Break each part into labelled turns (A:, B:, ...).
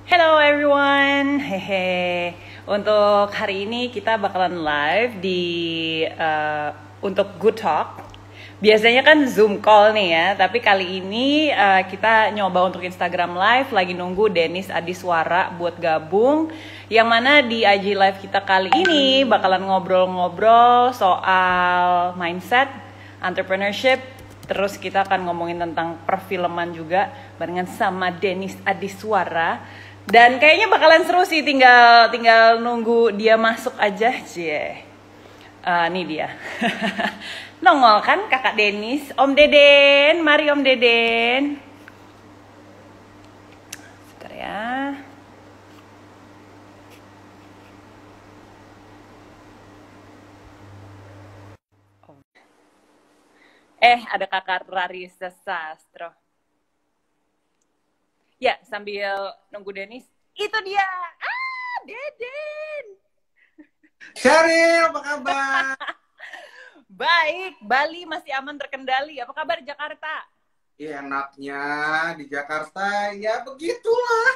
A: Hello everyone, hehe. Untuk hari ini kita bakalan live di untuk Good Talk. Biasanya kan Zoom call nih ya, tapi kali ini kita nyoba untuk Instagram Live. Lagi nunggu Denis Adiswara buat gabung. Yang mana di IG Live kita kali ini bakalan ngobrol-ngobrol soal mindset, entrepreneurship. Terus kita akan ngomongin tentang perfilman juga barengan sama Denis Adiswara. Dan kayaknya bakalan seru sih, tinggal nunggu dia masuk aja, cie. Nih dia. Nongol kan kakak Denis, Om Deden, mari Om Deden. Sebentar ya. Ada kakak Rarisa Sastro. Ya, sambil nunggu Denis, itu dia. Deden.
B: Sheryl, apa kabar?
A: Baik, Bali masih aman terkendali. Apa kabar Jakarta?
B: Ya, enaknya di Jakarta, ya begitulah.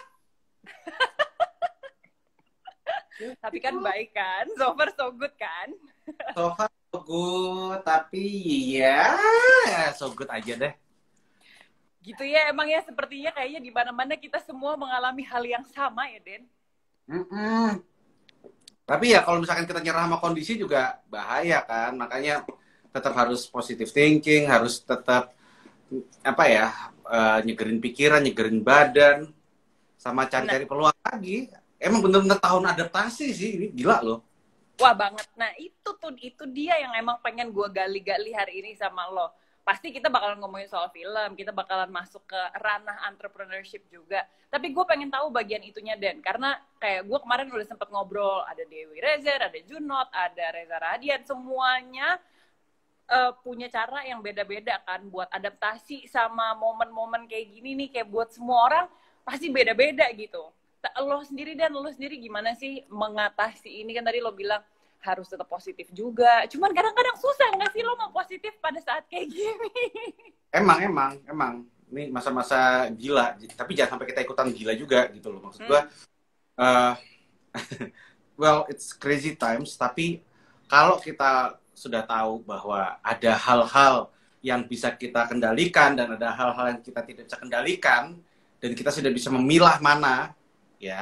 A: Tapi kan baik kan? So far so good kan?
B: So far so good, tapi ya so good aja deh.
A: Gitu ya, emang ya sepertinya kayaknya di mana-mana kita semua mengalami hal yang sama ya, Den?
B: Tapi ya kalau misalkan kita nyerah sama kondisi juga bahaya kan, makanya tetap harus positive thinking, harus tetap nyegerin pikiran, nyegerin badan, sama cari-cari peluang lagi. Emang bener-bener tahun adaptasi sih, ini gila loh.
A: Wah banget. Nah itu dia yang emang pengen gue gali-gali hari ini sama lo. Pasti kita bakalan ngomongin soal film, kita bakalan masuk ke ranah entrepreneurship juga. Tapi gue pengen tahu bagian itunya, Den. Karena kayak gue kemarin udah sempet ngobrol, ada Dewi Rezer, ada Junot, ada Reza Radian, semuanya punya cara yang beda-beda kan buat adaptasi sama momen-momen kayak gini nih. Kayak buat semua orang pasti beda-beda gitu. Lo sendiri Dan, lo sendiri gimana sih mengatasi ini? Kan tadi lo bilang harus tetap positif juga. Cuman kadang-kadang susah nggak sih lo mau positif pada saat kayak gini?
B: Emang. Ini masa-masa gila. Tapi jangan sampai kita ikutan gila juga gitu loh. Maksud gue, well, it's crazy times. Tapi kalau kita sudah tahu bahwa ada hal-hal yang bisa kita kendalikan dan ada hal-hal yang kita tidak bisa kendalikan, dan kita sudah bisa memilah mana, ya,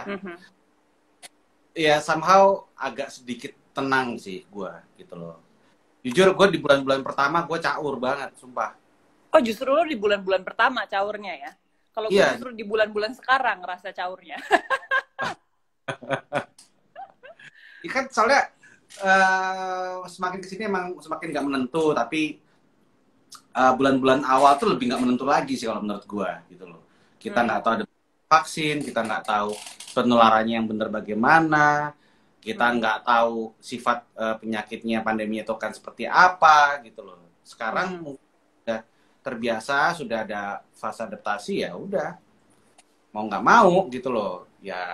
B: ya somehow agak sedikit tenang sih gue gitu loh. Jujur gue di bulan-bulan pertama gue caur banget, sumpah.
A: Oh justru lo di bulan-bulan pertama caurnya ya? Kalau gue justru di bulan-bulan sekarang ngerasa caurnya.
B: Kan soalnya semakin kesini emang semakin nggak menentu, tapi bulan-bulan awal tuh lebih nggak menentu lagi sih kalau menurut gue gitu loh. Kita nggak tahu ada vaksin, kita nggak tahu penularannya yang benar bagaimana, kita nggak tahu sifat penyakitnya, pandemi itu akan seperti apa gitu loh. Sekarang udah terbiasa, sudah ada fase adaptasi, ya udah mau nggak mau gitu loh ya.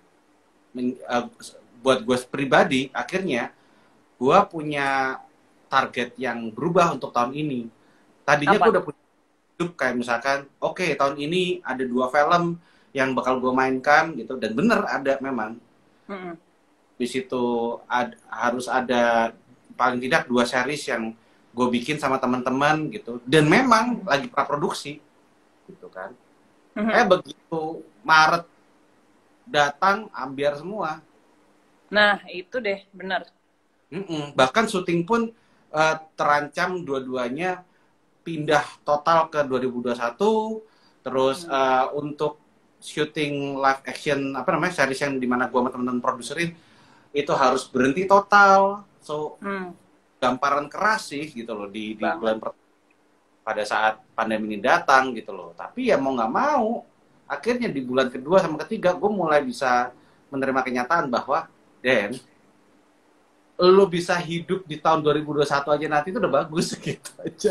B: Buat gue pribadi akhirnya gue punya target yang berubah untuk tahun ini. Tadinya gue udah punya hidup kayak misalkan oke, tahun ini ada 2 film yang bakal gue mainkan gitu, dan bener ada memang. Di situ harus ada paling tidak 2 series yang gue bikin sama teman-teman gitu, dan memang lagi praproduksi gitu kan. Begitu Maret datang ambiar semua.
A: Nah itu deh bener.
B: Bahkan syuting pun terancam dua-duanya pindah total ke 2021. Terus untuk syuting live action series yang dimana gue sama teman-teman produserin itu harus berhenti total. So gamparan keras sih gitu loh di bulan pada saat pandemi ini datang gitu loh. Tapi ya mau nggak mau akhirnya di bulan kedua sama ketiga gue mulai bisa menerima kenyataan bahwa Dan, lo bisa hidup di tahun 2021 aja nanti itu udah bagus gitu aja.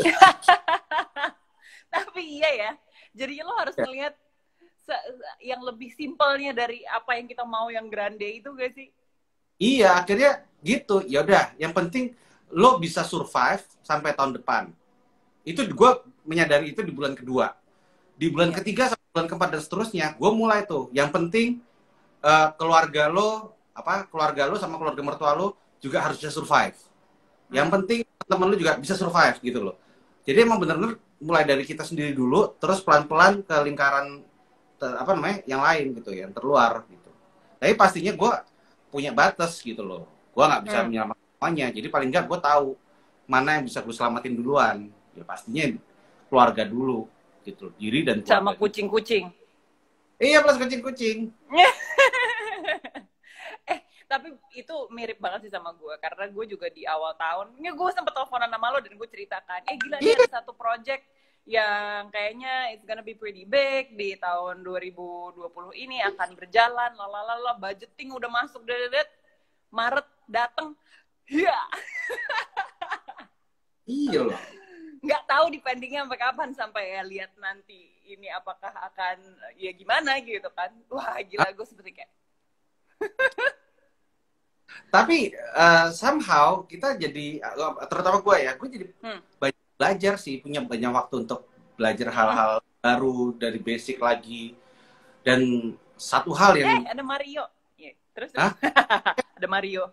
A: Tapi iya ya, jadi lo harus melihat yang lebih simpelnya dari apa yang kita mau yang grande itu gak sih?
B: Iya, akhirnya gitu. Ya udah, yang penting lo bisa survive sampai tahun depan. Itu gue menyadari itu di bulan kedua. Di bulan ketiga sampai bulan keempat dan seterusnya, gue mulai tuh. Yang penting keluarga lo sama keluarga mertua lo juga harus bisa survive. Yang penting temen lo juga bisa survive gitu loh. Jadi emang bener-bener mulai dari kita sendiri dulu, terus pelan-pelan ke lingkaran yang lain gitu, yang terluar gitu. Tapi pastinya gue punya batas gitu loh. Gue nggak bisa menyelamatkan semuanya. Jadi paling nggak gue tahu mana yang bisa gue selamatin duluan. Ya pastinya keluarga dulu gitu, diri dan keluarga.
A: Sama kucing-kucing.
B: Iya, plus kucing-kucing.
A: Tapi itu mirip banget sih sama gue, karena gue juga di awal tahun, ini gue sempet teleponan sama lo dan gue ceritakan, gila nih ada satu project yang kayaknya it's gonna be pretty big di tahun 2020 ini akan berjalan, lalalala, budgeting udah masuk, Maret dateng, ya.
B: Iya loh.
A: Nggak tahu dependingnya sampai kapan, sampai ya lihat nanti ini apakah akan ya gimana gitu kan. Wah gila, gue seperti kayak
B: tapi somehow kita jadi, terutama gue jadi banyak belajar sih, punya banyak waktu untuk belajar hal-hal baru dari basic lagi. Dan satu hal yang
A: ada Mario terus ada Mario.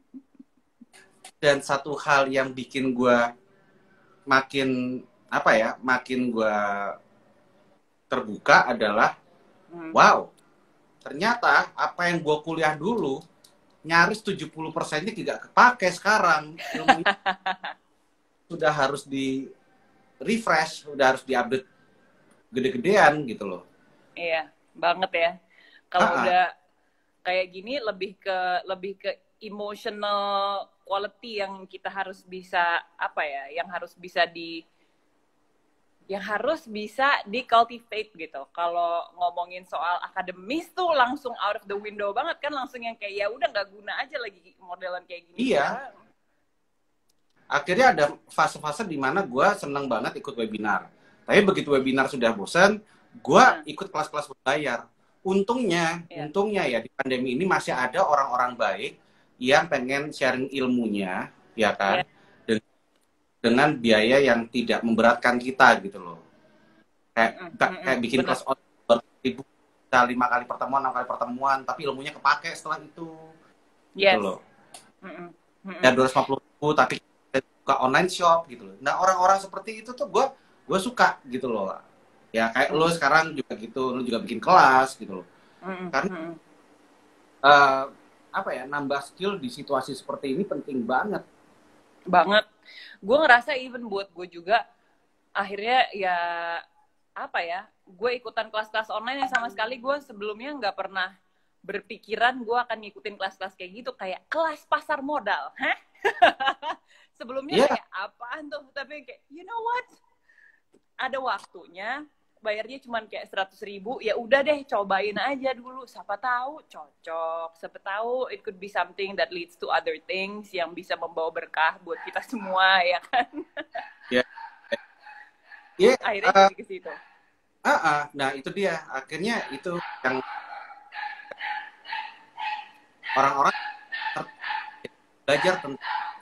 B: Dan satu hal yang bikin gue makin gue terbuka adalah wow, ternyata apa yang gue kuliah dulu nyaris 70%-nya tidak kepake sekarang. Ilmunya sudah harus di refresh, sudah harus diupdate gede-gedean gitu loh.
A: Iya, banget ya. Kalau udah kayak gini lebih ke emotional quality yang kita harus bisa yang harus bisa di cultivate gitu. Kalau ngomongin soal akademis tuh langsung out of the window banget kan, langsung yang kayak ya udah nggak guna aja lagi modelan kayak gini.
B: Iya. Akhirnya ada fase-fase di mana gue seneng banget ikut webinar. Tapi begitu webinar sudah bosan, gue ikut kelas-kelas berbayar. Untungnya ya di pandemi ini masih ada orang-orang baik yang pengen sharing ilmunya, ya kan? Dengan biaya yang tidak memberatkan kita gitu loh. Kayak bikin kelas online 5 kali pertemuan, 6 kali pertemuan, tapi ilmunya kepake setelah itu. Gitu loh. Ya 250.000 tapi buka online shop gitu loh. Nah, orang-orang seperti itu tuh gue suka gitu loh. Ya kayak lo sekarang juga gitu, lo juga bikin kelas gitu loh. Karena nambah skill di situasi seperti ini penting banget. Gue
A: ngerasa even buat gue juga akhirnya ya gue ikutan kelas-kelas online yang sama sekali gue sebelumnya nggak pernah berpikiran gue akan ngikutin kelas-kelas kayak gitu, kayak kelas pasar modal. Sebelumnya kayak apaan tuh, tapi kayak you know what, ada waktunya bayarnya cuma kayak 100.000, ya udah deh cobain aja dulu, siapa tahu cocok, siapa tahu it could be something that leads to other things yang bisa membawa berkah buat kita semua, ya kan? Akhirnya jadi ke situ.
B: Nah itu dia, akhirnya itu yang orang-orang belajar tentang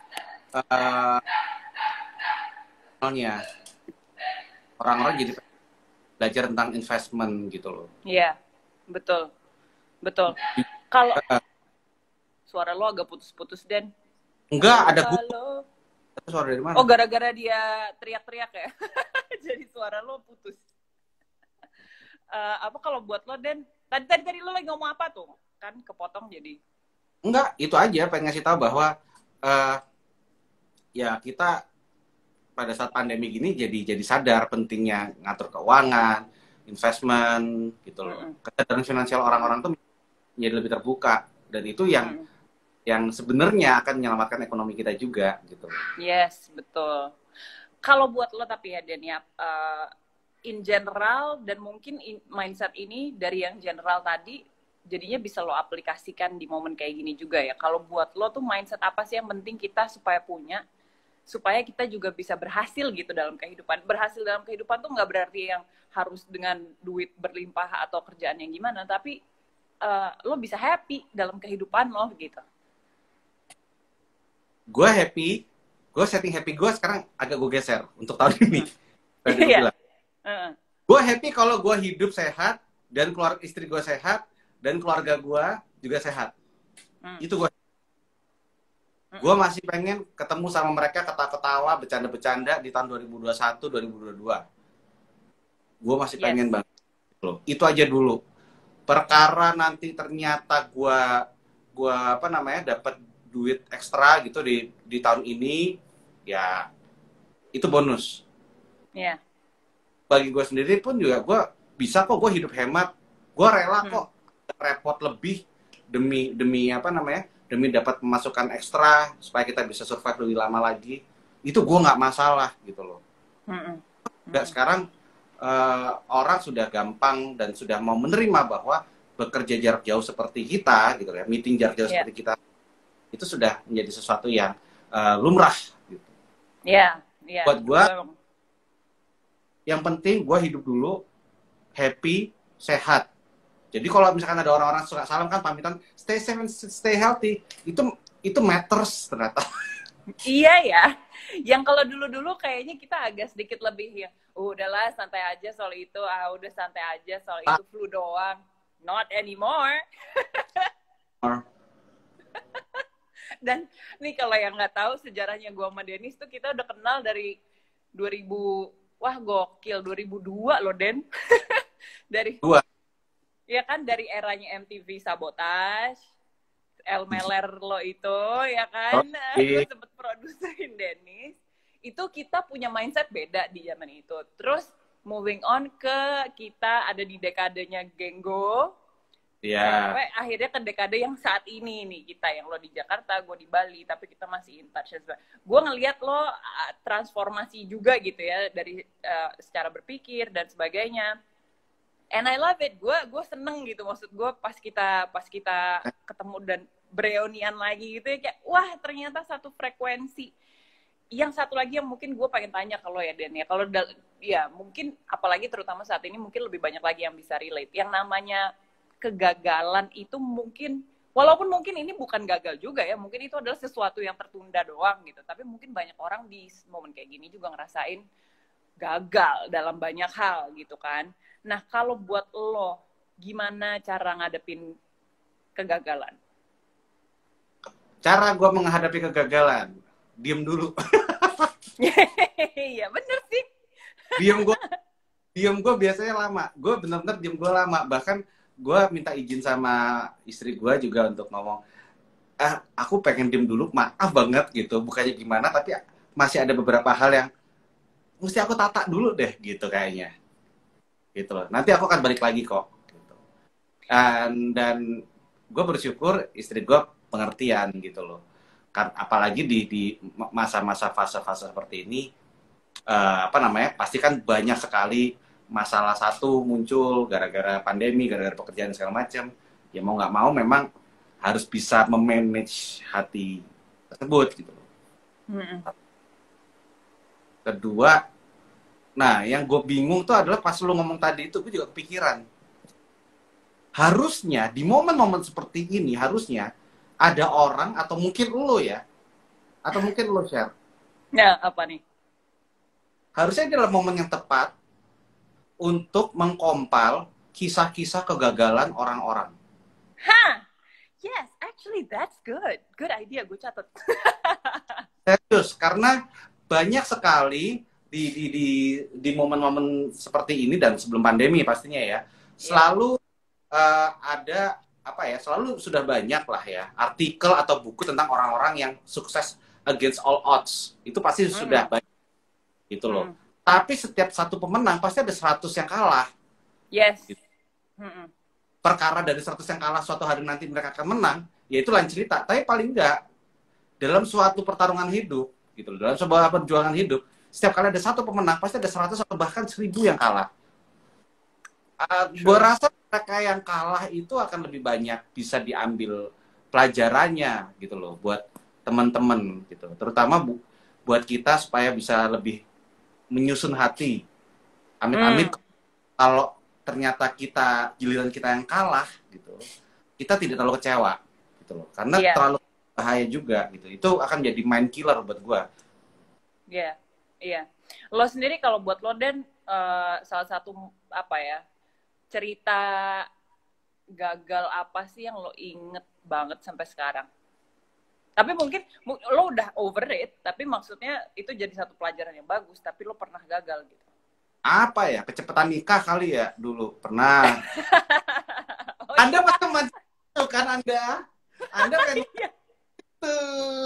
B: orang-orang jadi belajar tentang investment gitu loh.
A: Iya, betul. Kalau suara lo agak putus-putus, Den.
B: Enggak, ada suara dari mana?
A: Oh, gara-gara dia teriak-teriak ya? Jadi suara lo putus. Apa kalau buat lo, Den? Tadi lo lagi ngomong apa tuh? Kan kepotong jadi.
B: Enggak, itu aja pengen ngasih tahu bahwa ya kita pada saat pandemi gini jadi sadar pentingnya ngatur keuangan, investment gitu loh. Kesadaran finansial orang-orang tuh menjadi lebih terbuka, dan itu yang sebenarnya akan menyelamatkan ekonomi kita juga gitu.
A: Yes, betul. Kalau buat lo tapi ya Den ya, in general dan mungkin mindset ini dari yang general tadi jadinya bisa lo aplikasikan di momen kayak gini juga ya. Kalau buat lo tuh mindset apa sih yang penting kita supaya punya, supaya kita juga bisa berhasil gitu dalam kehidupan. Berhasil dalam kehidupan tuh nggak berarti yang harus dengan duit berlimpah atau kerjaan yang gimana, tapi lo bisa happy dalam kehidupan lo gitu.
B: Gue happy, gue setting happy gue sekarang agak gue geser untuk tahun ini. Gue happy kalau gue hidup sehat dan keluarga istri gue sehat dan keluarga gue juga sehat.
A: Hmm.
B: Itu gue masih pengen ketemu sama mereka, ketawa-ketawa, bercanda-bercanda di tahun 2021, 2022. Gue masih pengen banget loh. Itu aja dulu. Perkara nanti ternyata gue apa namanya dapat duit ekstra gitu di tahun ini, ya itu bonus.
A: Yeah.
B: Bagi gue sendiri pun juga gue bisa kok, gue hidup hemat, gue rela kok repot lebih demi apa namanya, demi dapat pemasukan ekstra supaya kita bisa survive lebih lama lagi. Itu gue nggak masalah gitu loh. Nggak, sekarang orang sudah gampang dan sudah mau menerima bahwa bekerja jarak jauh seperti kita gitu ya, meeting jarak jauh seperti kita itu sudah menjadi sesuatu yang lumrah gitu. Buat gue yang penting gue hidup dulu happy, sehat. Jadi kalau misalkan ada orang-orang suka salam kan pamitan stay safe and stay healthy, itu matters ternyata.
A: Iya ya. Yang kalau dulu-dulu kayaknya kita agak sedikit lebih ya, udahlah santai aja soal itu, udah santai aja soal itu, flu doang. Not anymore. Dan nih kalau yang nggak tahu sejarahnya gue sama Dennis tuh kita udah kenal dari 2000, wah gokil, 2002 loh Den. Dari
B: 2.
A: Ya kan dari eranya MTV Sabotage, El Meler lo itu, ya kan? Gue sempet produserin Dennis. Itu kita punya mindset beda di zaman itu. Terus moving on ke kita ada di dekadenya Genggo. Sampai akhirnya ke dekade yang saat ini nih kita, yang lo di Jakarta, gue di Bali, tapi kita masih in touch. Gue ngeliat lo transformasi juga gitu ya dari secara berpikir dan sebagainya. And I love it. Gue seneng gitu, maksud gue pas kita ketemu dan bereunian lagi gitu ya, kayak wah ternyata satu frekuensi. Yang satu lagi yang mungkin gue pengen tanya kalau ya Den ya, kalau ya mungkin apalagi terutama saat ini mungkin lebih banyak lagi yang bisa relate. Yang namanya kegagalan itu mungkin, walaupun mungkin ini bukan gagal juga ya, mungkin itu adalah sesuatu yang tertunda doang gitu, tapi mungkin banyak orang di momen kayak gini juga ngerasain gagal dalam banyak hal gitu kan. Nah kalau buat lo, gimana cara ngadepin kegagalan?
B: Cara gue menghadapi kegagalan, diem dulu.
A: Iya bener sih.
B: Diem gue biasanya lama. Gue bener-bener diem gue lama. Bahkan gue minta izin sama istri gue juga untuk ngomong, aku pengen diem dulu, maaf banget gitu, bukannya gimana, tapi masih ada beberapa hal yang mesti aku tata dulu deh gitu kayaknya, gitu loh. Nanti aku akan balik lagi kok gitu. Dan gue bersyukur istri gue pengertian gitu loh, kan apalagi di masa-masa fase-fase seperti ini, apa namanya, pasti kan banyak sekali masalah satu muncul gara-gara pandemi, gara-gara pekerjaan segala macam. Ya mau nggak mau memang harus bisa memanage hati tersebut gitu. Kedua, nah yang gue bingung tuh adalah pas lu ngomong tadi itu, gue juga kepikiran. Harusnya di momen-momen seperti ini harusnya ada orang atau mungkin lo ya, atau mungkin lo share.
A: Ya apa nih?
B: Harusnya ini adalah momen yang tepat untuk mengkompal kisah-kisah kegagalan orang-orang.
A: Yes, actually that's good. Good idea, gue catat.
B: Serius, karena banyak sekali di momen-momen seperti ini dan sebelum pandemi pastinya ya, selalu ada apa ya, selalu sudah banyak lah ya artikel atau buku tentang orang-orang yang sukses against all odds. Itu pasti sudah banyak gitu loh. Tapi setiap satu pemenang pasti ada 100 yang kalah.
A: Yes.
B: Gitu. Perkara dari 100 yang kalah suatu hari nanti mereka akan menang, ya itu lain cerita. Tapi paling enggak dalam suatu pertarungan hidup, gitu loh, dalam sebuah perjuangan hidup, setiap kali ada satu pemenang pasti ada 100 atau bahkan 1000 yang kalah. Gue rasa mereka yang kalah itu akan lebih banyak bisa diambil pelajarannya gitu loh buat teman-teman gitu. Terutama buat kita supaya bisa lebih menyusun hati. Amit-amit kalau ternyata giliran kita yang kalah gitu, kita tidak terlalu kecewa gitu loh, karena terlalu bahaya juga gitu. Itu akan jadi mind killer buat gue.
A: Iya. Lo sendiri kalau buat lo Den, salah satu apa ya cerita gagal apa sih yang lo inget banget sampai sekarang? Tapi mungkin lo udah over it, tapi maksudnya itu jadi satu pelajaran yang bagus, tapi lo pernah gagal gitu.
B: Apa ya? Kecepatan nikah kali ya dulu pernah.
A: Oh
B: Anda
A: iya.
B: macam itu kan Anda? Anda kan
A: Iya.
B: itu.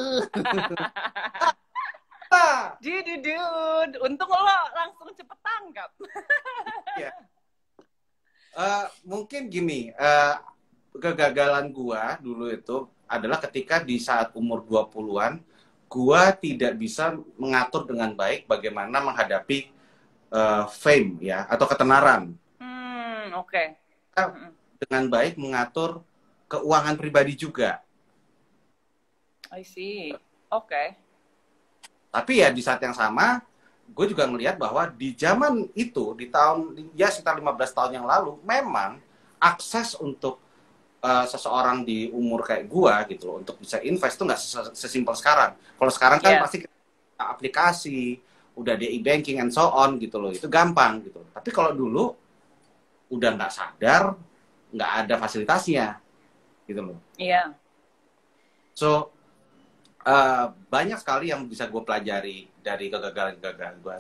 A: Dude, untung lo langsung cepet tangkap.
B: Ya. Mungkin gini, kegagalan gua dulu itu adalah ketika di saat umur 20-an, gua tidak bisa mengatur dengan baik bagaimana menghadapi fame ya atau ketenaran.
A: Oke.
B: Dengan baik mengatur keuangan pribadi juga.
A: I see. Oke.
B: Tapi ya di saat yang sama, gue juga ngelihat bahwa di zaman itu, di tahun, ya sekitar 15 tahun yang lalu, memang akses untuk seseorang di umur kayak gue gitu loh, untuk bisa invest tuh nggak sesimpel sekarang. Kalau sekarang kan
A: Yeah.
B: pasti aplikasi, udah ada e-banking and so on gitu loh, itu gampang gitu. Tapi kalau dulu, udah nggak sadar, nggak ada fasilitasnya gitu loh.
A: Iya.
B: So, banyak sekali yang bisa gue pelajari dari kegagalan-kegagalan gue.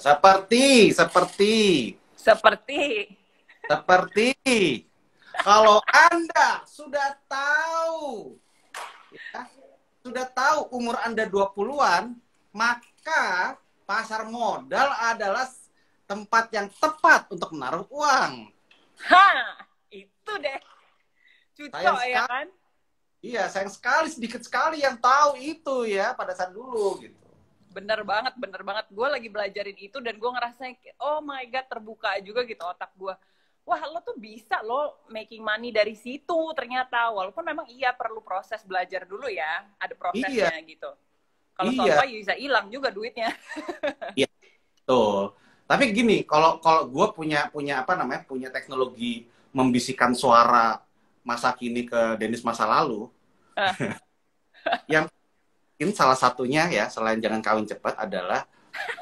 B: Seperti kalau Anda sudah tahu, ya, sudah tahu umur Anda 20-an, maka pasar modal adalah tempat yang tepat untuk menaruh uang.
A: Itu deh.
B: Sayang
A: Cucok ya
B: sekali.
A: kan?
B: Iya, sayang sekali, sedikit sekali yang tahu itu ya pada saat dulu gitu.
A: Bener banget. Gue lagi belajarin itu dan gue ngerasa, oh my god, terbuka juga gitu otak gue. Wah, lo tuh bisa lo making money dari situ ternyata. Walaupun memang iya perlu proses belajar dulu ya, ada prosesnya gitu. Kalau soal ya bisa hilang juga duitnya.
B: Iya, tuh. Tapi gini, kalau gue punya apa namanya, punya teknologi membisikkan suara masa kini ke Dennis masa lalu, yang mungkin salah satunya ya selain jangan kawin cepat adalah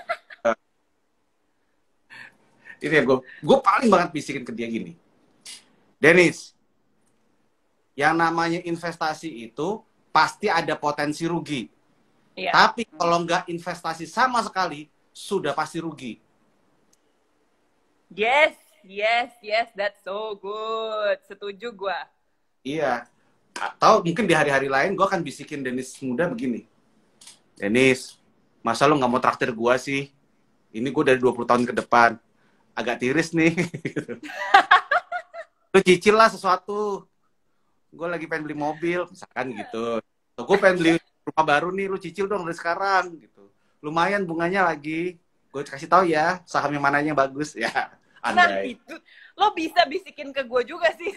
B: itu ya, gue paling banget bisikin ke dia gini, Dennis, yang namanya investasi itu pasti ada potensi rugi, tapi kalau nggak investasi sama sekali sudah pasti rugi.
A: Yes, that's so good. Setuju gue.
B: Iya. Atau mungkin di hari-hari lain gue akan bisikin Dennis muda begini. Dennis, masa lo nggak mau traktir gue sih? Ini gue dari 20 tahun ke depan. Agak tiris nih. Lo cicil lah sesuatu. Gue lagi pengen beli mobil, misalkan gitu. Gue pengen beli rumah baru nih, lo cicil dong dari sekarang. Gitu. Lumayan bunganya lagi. Gue kasih tahu ya, saham yang mananya yang bagus. Ya, andai.
A: Nah itu, lo bisa bisikin ke gue juga sih.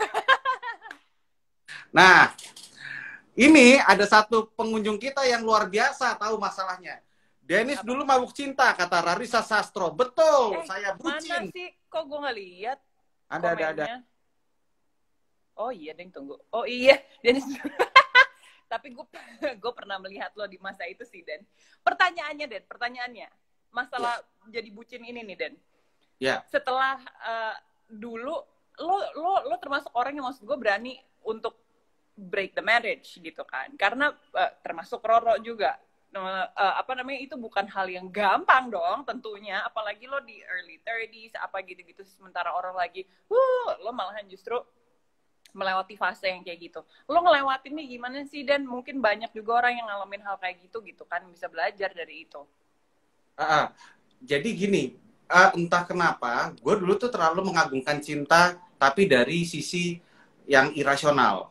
B: Nah, ini ada satu pengunjung kita yang luar biasa tahu masalahnya. Dennis dulu mabuk cinta, kata Rarisa Sastro. Betul, saya bucin.
A: Mana sih? Kok gue nggak lihat?
B: Ada.
A: Oh iya, Deng, tunggu. Oh iya, Dennis. Tapi gue pernah melihat lo di masa itu sih, Den. Pertanyaannya. Masalah jadi bucin ini nih, Den.
B: Ya.
A: Setelah dulu, lo termasuk orang yang maksud gue berani untuk break the marriage gitu kan, karena termasuk Roro juga apa namanya, itu bukan hal yang gampang dong tentunya, apalagi lo di early 30s apa gitu-gitu, sementara orang lagi lo malahan justru melewati fase yang kayak gitu. Lo ngelewatin nih gimana sih? Dan mungkin banyak juga orang yang ngalamin hal kayak gitu kan, bisa belajar dari itu.
B: Jadi gini, entah kenapa gue dulu tuh terlalu mengagungkan cinta tapi dari sisi yang irasional.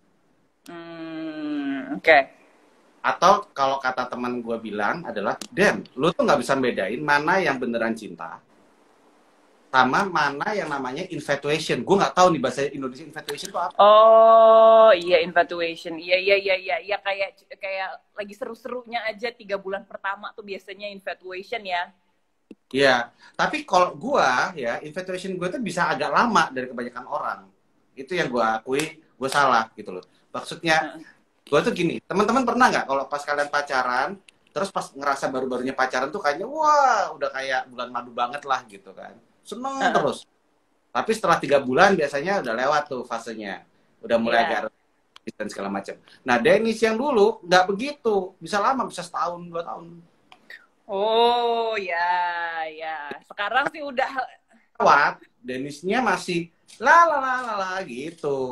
A: Oke.
B: Atau kalau kata teman gue bilang adalah, Dan, lu tuh nggak bisa bedain mana yang beneran cinta sama mana yang namanya infatuation. Gue nggak tahu nih bahasa Indonesia infatuation itu apa.
A: Oh iya, infatuation. Iya kayak lagi seru-serunya aja 3 bulan pertama tuh biasanya infatuation ya.
B: Iya, tapi kalau gue ya infatuation gue tuh bisa agak lama dari kebanyakan orang. Itu yang gue akui, gue salah gitu loh. Maksudnya gue tuh gini, teman-teman pernah nggak kalau pas kalian pacaran, terus pas ngerasa baru-barunya pacaran tuh kayaknya wah udah kayak bulan madu banget lah gitu kan, seneng terus. Tapi setelah 3 bulan biasanya udah lewat tuh fasenya. udah mulai
A: Iya.
B: agak dan segala macam. Nah, Dennis yang dulu nggak begitu, bisa lama, bisa setahun 2 tahun.
A: Oh ya, ya. Sekarang sih udah.
B: Lewat, Dennisnya masih la la la la la gitu.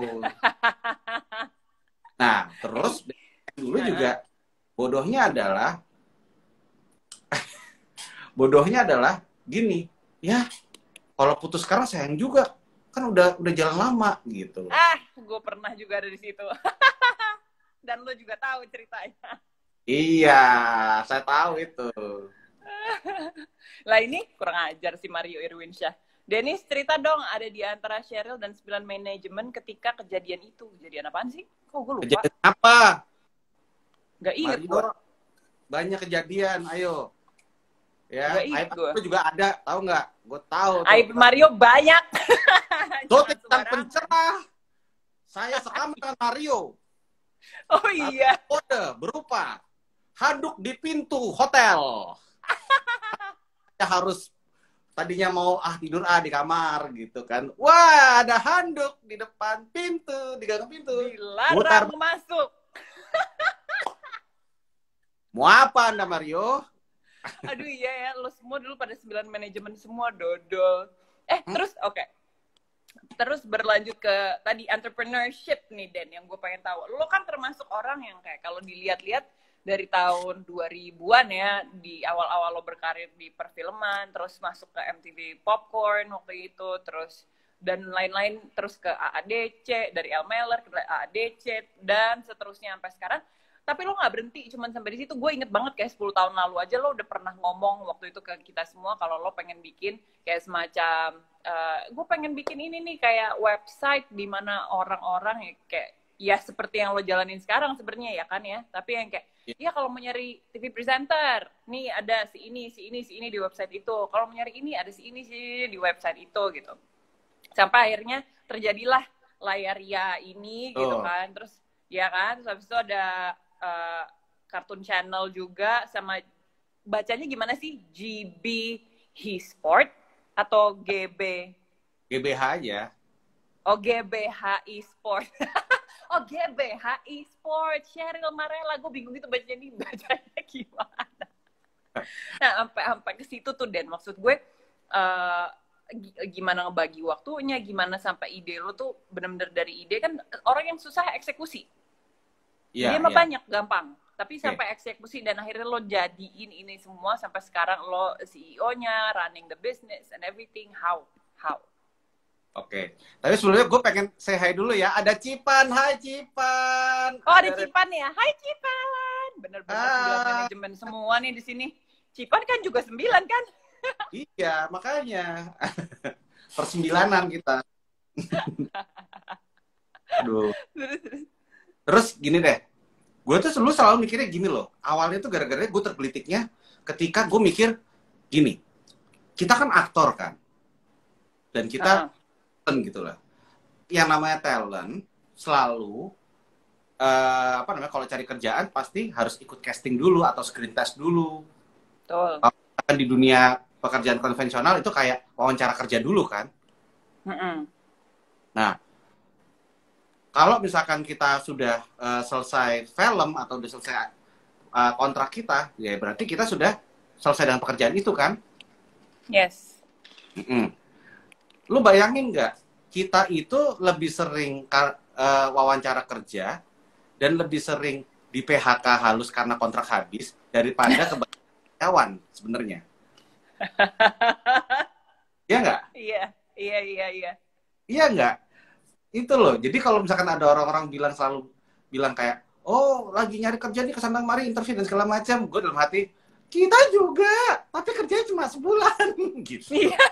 B: Nah, terus dulu juga bodohnya adalah gini, ya kalau putus sekarang sayang juga, kan udah jalan lama gitu.
A: Gue pernah juga ada di situ. Dan lo juga tahu ceritanya.
B: Iya, saya tahu itu.
A: Lah ini kurang ajar si Mario Irwinsyah. Dennis, cerita dong, ada di antara Cheryl dan 9 manajemen ketika kejadian itu. Kejadian apaan sih? Kok gue lupa?
B: Kejadian apa?
A: Gak inget
B: Mario,
A: gue.
B: banyak kejadian, ayo. Ya,
A: Gak inget
B: aib
A: gue.
B: aku juga ada, tahu nggak? Gue tahu.
A: Aib Mario banyak.
B: Lo
A: Jangan
B: tentang
A: sembarangan.
B: pencerah. Saya sekam dengan Mario.
A: Oh iya.
B: Kode berupa handuk di pintu hotel. Ya harus tadinya mau tidur di kamar gitu kan. Wah, ada handuk di depan pintu, di gagang pintu. Mutar.
A: Dilarang masuk.
B: Mau apa Anda Mario?
A: Aduh iya ya, lo semua dulu pada 9 manajemen semua dodol. Terus oke. Terus berlanjut ke tadi entrepreneurship nih Den, yang gue pengen tahu. Lo kan termasuk orang yang kayak kalau dilihat-lihat dari tahun 2000-an ya, di awal-awal lo berkarir di perfilman, terus masuk ke MTV Popcorn waktu itu, terus dan lain-lain, terus ke AADC, dari El Meller ke AADC, dan seterusnya sampai sekarang. Tapi lo nggak berhenti cuman sampai di situ. Gue inget banget kayak 10 tahun lalu aja lo udah pernah ngomong waktu itu ke kita semua kalau lo pengen bikin kayak semacam gue pengen bikin ini nih kayak website di mana orang-orang kayak ya seperti yang lo jalanin sekarang sebenarnya ya kan ya. Tapi yang kayak ya kalau mau nyari TV presenter, nih ada si ini di website itu. Kalau mau nyari ini ada si ini di website itu gitu. Sampai akhirnya terjadilah Layaria ini gitu kan. Terus ya kan, terus habis itu ada Cartoon Channel juga, sama bacanya gimana sih? GB Hisport atau GB?
B: GBH aja.
A: Oh, GBH Sport. Oh, GBH Sport. Cheryl Marella, gue bingung itu bacanya gimana. Nah, sampai ke situ tuh Den, maksud gue gimana ngebagi waktunya, gimana sampai ide lo tuh benar-benar dari ide kan orang yang susah eksekusi. Dia mah banyak, gampang. Tapi sampai eksekusi dan akhirnya lo jadiin ini semua sampai sekarang lo CEO-nya, running the business and everything. How?
B: Oke. Tapi sebelumnya gue pengen say hi dulu ya. Ada Cipan. Hai Cipan.
A: Oh, ada Cipan ya. Hai Cipan. Bener-bener 9 manajemen semua nih di sini. Cipan kan juga 9 kan?
B: Iya, makanya. Persembilanan kita. Aduh. Terus gini deh, gue tuh selalu mikirnya gini loh. Awalnya tuh gara-gara gue tergelitiknya ketika gue mikir gini, kita kan aktor kan, dan kita talent gitu lah. Yang namanya talent selalu kalau cari kerjaan pasti harus ikut casting dulu atau screen test dulu.
A: Betul.
B: Kan di dunia pekerjaan konvensional itu kayak wawancara kerja dulu kan. Nah, kalau misalkan kita sudah selesai film atau sudah selesai kontrak kita, ya berarti kita sudah selesai dengan pekerjaan itu kan?
A: Yes.
B: Lu bayangin nggak? Kita itu lebih sering wawancara kerja dan lebih sering di PHK halus karena kontrak habis daripada karyawan sebenarnya. Iya nggak?
A: Iya.
B: Iya nggak? Itu loh. Jadi kalau misalkan ada orang-orang selalu bilang kayak, oh lagi nyari kerja nih kesana kemari interview dan segala macam, gue dalam hati kita juga, tapi kerjanya cuma sebulan gitu.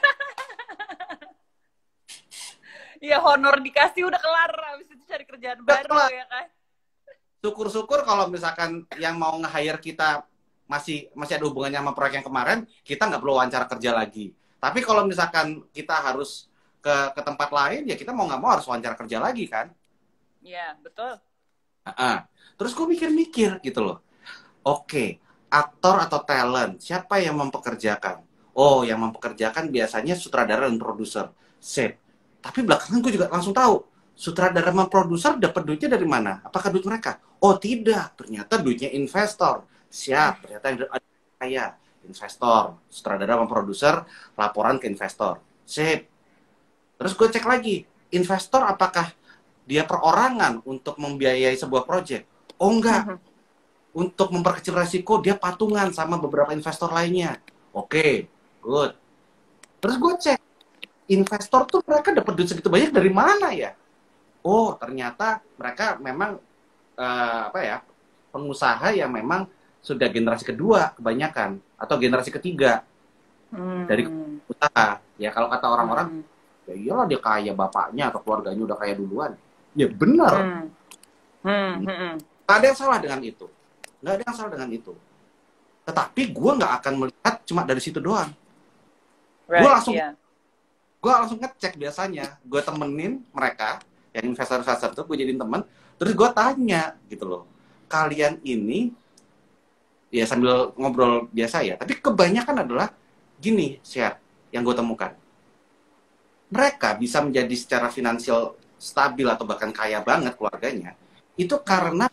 A: Iya, honor dikasih udah kelar, habis itu cari kerjaan baru ya kan.
B: Syukur-syukur kalau misalkan yang mau nge-hire kita masih ada hubungannya sama proyek yang kemarin, kita nggak perlu wawancara kerja lagi. Tapi kalau misalkan kita harus ke tempat lain, ya kita mau nggak mau harus wawancara kerja lagi kan?
A: Iya, betul.
B: Terus gue mikir-mikir gitu loh. Oke, aktor atau talent, siapa yang mempekerjakan? Oh, yang mempekerjakan biasanya sutradara dan produser. Sip. Tapi belakangan gue juga langsung tahu, sutradara sama produser dapat duitnya dari mana? Apakah duit mereka? Oh tidak, ternyata duitnya investor. Siap, ternyata yang ada kaya investor, sutradara sama produser laporan ke investor. Sip. Terus gue cek lagi, investor apakah dia perorangan untuk membiayai sebuah proyek? Oh enggak, untuk memperkecil resiko dia patungan sama beberapa investor lainnya. Oke, good. Terus gue cek, investor tuh mereka dapat duit segitu banyak dari mana ya? Oh, ternyata mereka memang apa ya, pengusaha yang memang sudah generasi kedua kebanyakan atau generasi ketiga dari usaha. Ya kalau kata orang-orang, ya iyalah dia kaya, bapaknya atau keluarganya udah kaya duluan. Ya benar. Nggak ada yang salah dengan itu. Nggak ada yang salah dengan itu. Tetapi gue nggak akan melihat cuma dari situ doang. Gue langsung ngecek biasanya. Gue temenin mereka, yang investor-investor tuh, gue jadiin temen. Terus gue tanya gitu loh, kalian ini, ya sambil ngobrol biasa ya, tapi kebanyakan adalah gini, share yang gue temukan. Mereka bisa menjadi secara finansial stabil atau bahkan kaya banget keluarganya, itu karena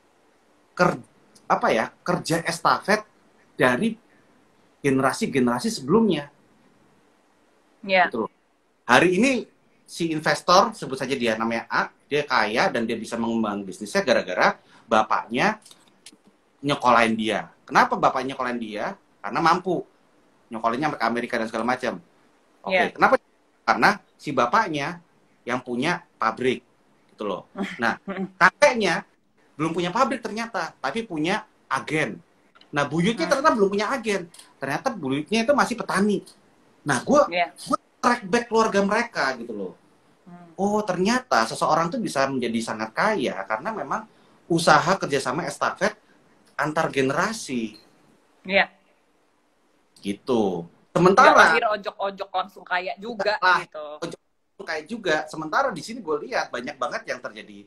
B: kerja estafet dari generasi-generasi sebelumnya. Gitu loh. Hari ini si investor, sebut saja dia namanya A, dia kaya dan dia bisa mengembangkan bisnisnya gara-gara bapaknya nyekolahin dia. Kenapa bapaknya nyekolahin dia? Karena mampu. Nyekolinnya ke Amerika dan segala macam. Oke, kenapa? Karena si bapaknya yang punya pabrik. Gitu loh. Nah, kakeknya belum punya pabrik ternyata, tapi punya agen. Nah, buyutnya ternyata belum punya agen. Ternyata buyutnya itu masih petani. Nah, gue track back keluarga mereka gitu loh. Oh, ternyata seseorang tuh bisa menjadi sangat kaya karena memang usaha kerjasama estafet antar generasi.
A: Iya.
B: Gitu. Sementara
A: nggak lahir ojok-ojok langsung kaya juga gitu.
B: Ojok kaya juga. Sementara di sini gue lihat banyak banget yang terjadi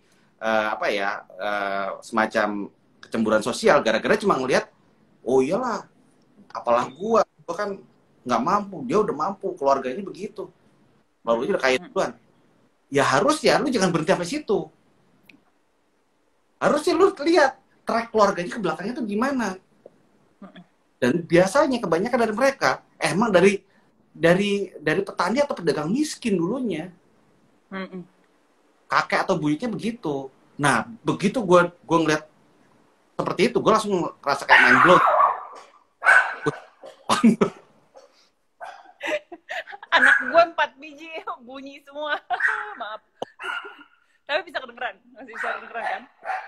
B: semacam kecemburuan sosial gara-gara cuma ngelihat, oh iyalah, apalah gue kan nggak mampu, dia udah mampu, keluarganya begitu, lalu dia udah kaya duluan. Ya harusnya lu jangan berhenti sampai situ. Harusnya lu lihat track keluarganya ke belakangnya tuh gimana. Dan biasanya kebanyakan dari mereka emang dari petani atau pedagang miskin dulunya. Kakek atau buyutnya begitu. Nah, begitu gue ngeliat seperti itu, gue langsung ngerasa kayak mind blown.
A: Anak gue 4 biji bunyi semua. Maaf. Tapi bisa kedengeran? Masih bisa kedengeran kan?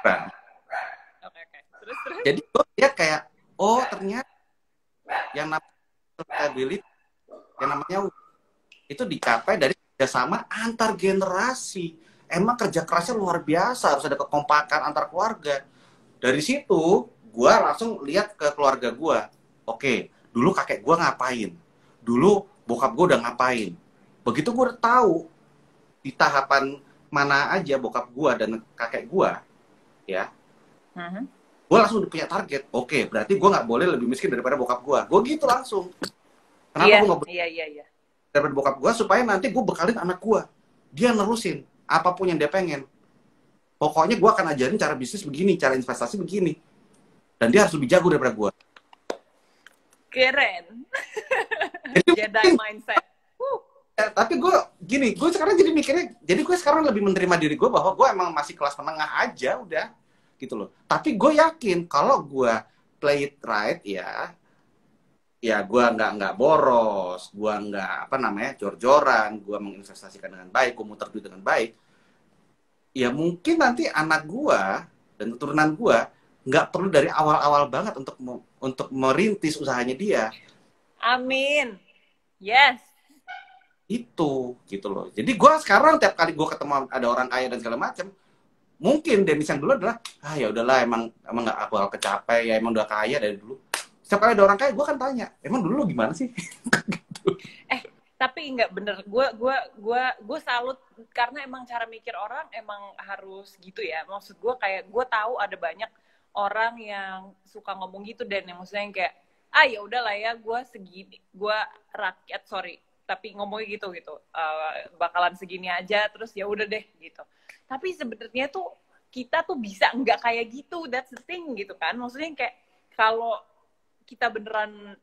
A: Oke. Terus.
B: Jadi gue lihat kayak, oh ternyata yang namanya stability, yang namanya itu dicapai dari kerjasama antar generasi. Emang kerja kerasnya luar biasa, harus ada kekompakan antar keluarga. Dari situ, gue langsung lihat ke keluarga gue. Oke, dulu kakek gue ngapain? Dulu bokap gue udah ngapain? Begitu gue udah tahu di tahapan mana aja bokap gue dan kakek gue, ya, gue langsung udah punya target. Oke, berarti gue nggak boleh lebih miskin daripada bokap gue. Gue gitu langsung. Kenapa gue nggak boleh daripada bokap gue? Supaya nanti gue bekalin anak gue. Dia nerusin apapun yang dia pengen. Pokoknya gue akan ajarin cara bisnis begini, cara investasi begini. Dan dia harus lebih jago daripada gue.
A: Keren. Jedi mindset.
B: Ya, tapi gue sekarang jadi mikirnya, jadi gue sekarang lebih menerima diri gue bahwa gue emang masih kelas menengah aja, udah. Gitu loh. Tapi gue yakin kalau gue play it right, ya gue nggak boros, gue nggak jor-joran, gue menginvestasikan dengan baik, gue muter duit dengan baik. Ya mungkin nanti anak gua dan keturunan gua nggak perlu dari awal-awal banget untuk merintis usahanya dia.
A: Amin. Yes.
B: Itu gitu loh. Jadi gua sekarang tiap kali gua ketemu ada orang kaya dan segala macam, mungkin Dennis yang dulu adalah ya udahlah emang nggak bakal kecapai, ya emang udah kaya dari dulu. Setiap kali ada orang kaya gua kan tanya, emang dulu gimana sih? Gitu.
A: Tapi nggak bener, gue salut karena emang cara mikir orang emang harus gitu ya. Maksud gue kayak gue tahu ada banyak orang yang suka ngomong gitu dan yang maksudnya yang kayak ya udahlah ya gue segini, gue tapi ngomongnya gitu bakalan segini aja terus ya udah deh gitu. Tapi sebenarnya tuh kita tuh bisa nggak kayak gitu, that's the thing gitu kan. Maksudnya kayak kalau kita beneran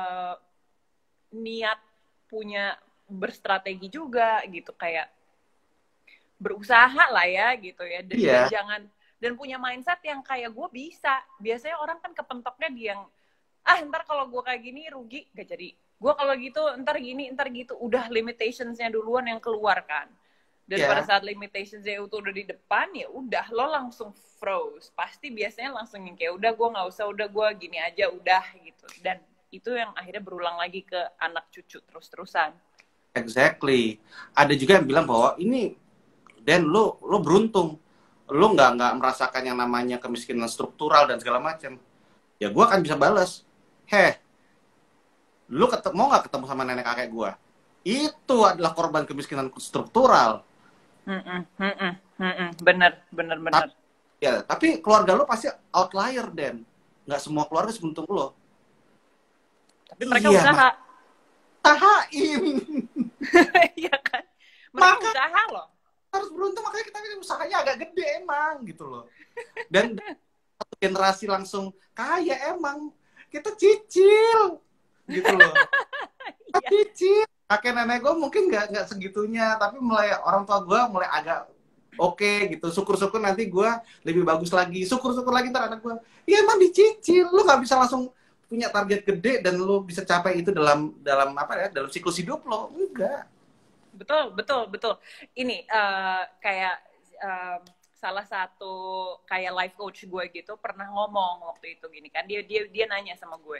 A: niat punya berstrategi juga gitu, kayak berusaha lah ya gitu ya, dan jangan, dan punya mindset yang kayak gue bisa. Biasanya orang kan kepentoknya di yang ntar kalau gue kayak gini rugi, gak jadi. Gue kalau gitu ntar gini ntar gitu, udah limitationsnya duluan yang keluar kan. Dan pada saat limitationsnya itu udah di depan, ya udah lo langsung froze. Pasti biasanya langsung yang kayak udah gue nggak usah, udah gue gini aja udah gitu. Dan itu yang akhirnya berulang lagi ke anak cucu terus-terusan.
B: Exactly. Ada juga yang bilang bahwa ini, Dan, lo beruntung, lo nggak merasakan yang namanya kemiskinan struktural dan segala macam. Ya gue akan bisa balas, lo mau nggak ketemu sama nenek kakek gue? Itu adalah korban kemiskinan struktural.
A: Bener.
B: Tapi keluarga lo pasti outlier, Dan. Nggak semua keluarga seberuntung lo.
A: Tapi mereka usaha.
B: Usahain.
A: Iya kan? Mereka usaha loh.
B: Harus beruntung, makanya kita usahanya agak gede emang gitu loh. Dan satu generasi langsung kaya emang. Kita cicil gitu loh. Kita cicil. Kakek nenek gue mungkin nggak segitunya, tapi mulai orang tua gue mulai agak oke gitu. Syukur-syukur nanti gue lebih bagus lagi. Syukur-syukur lagi ntar anak gue. Ya emang dicicil. Lu nggak bisa langsung punya target gede dan lu bisa capai itu dalam apa ya, dalam siklus hidup lo. Enggak.
A: Betul. Ini kayak salah satu kayak life coach gue gitu pernah ngomong waktu itu gini kan, dia nanya sama gue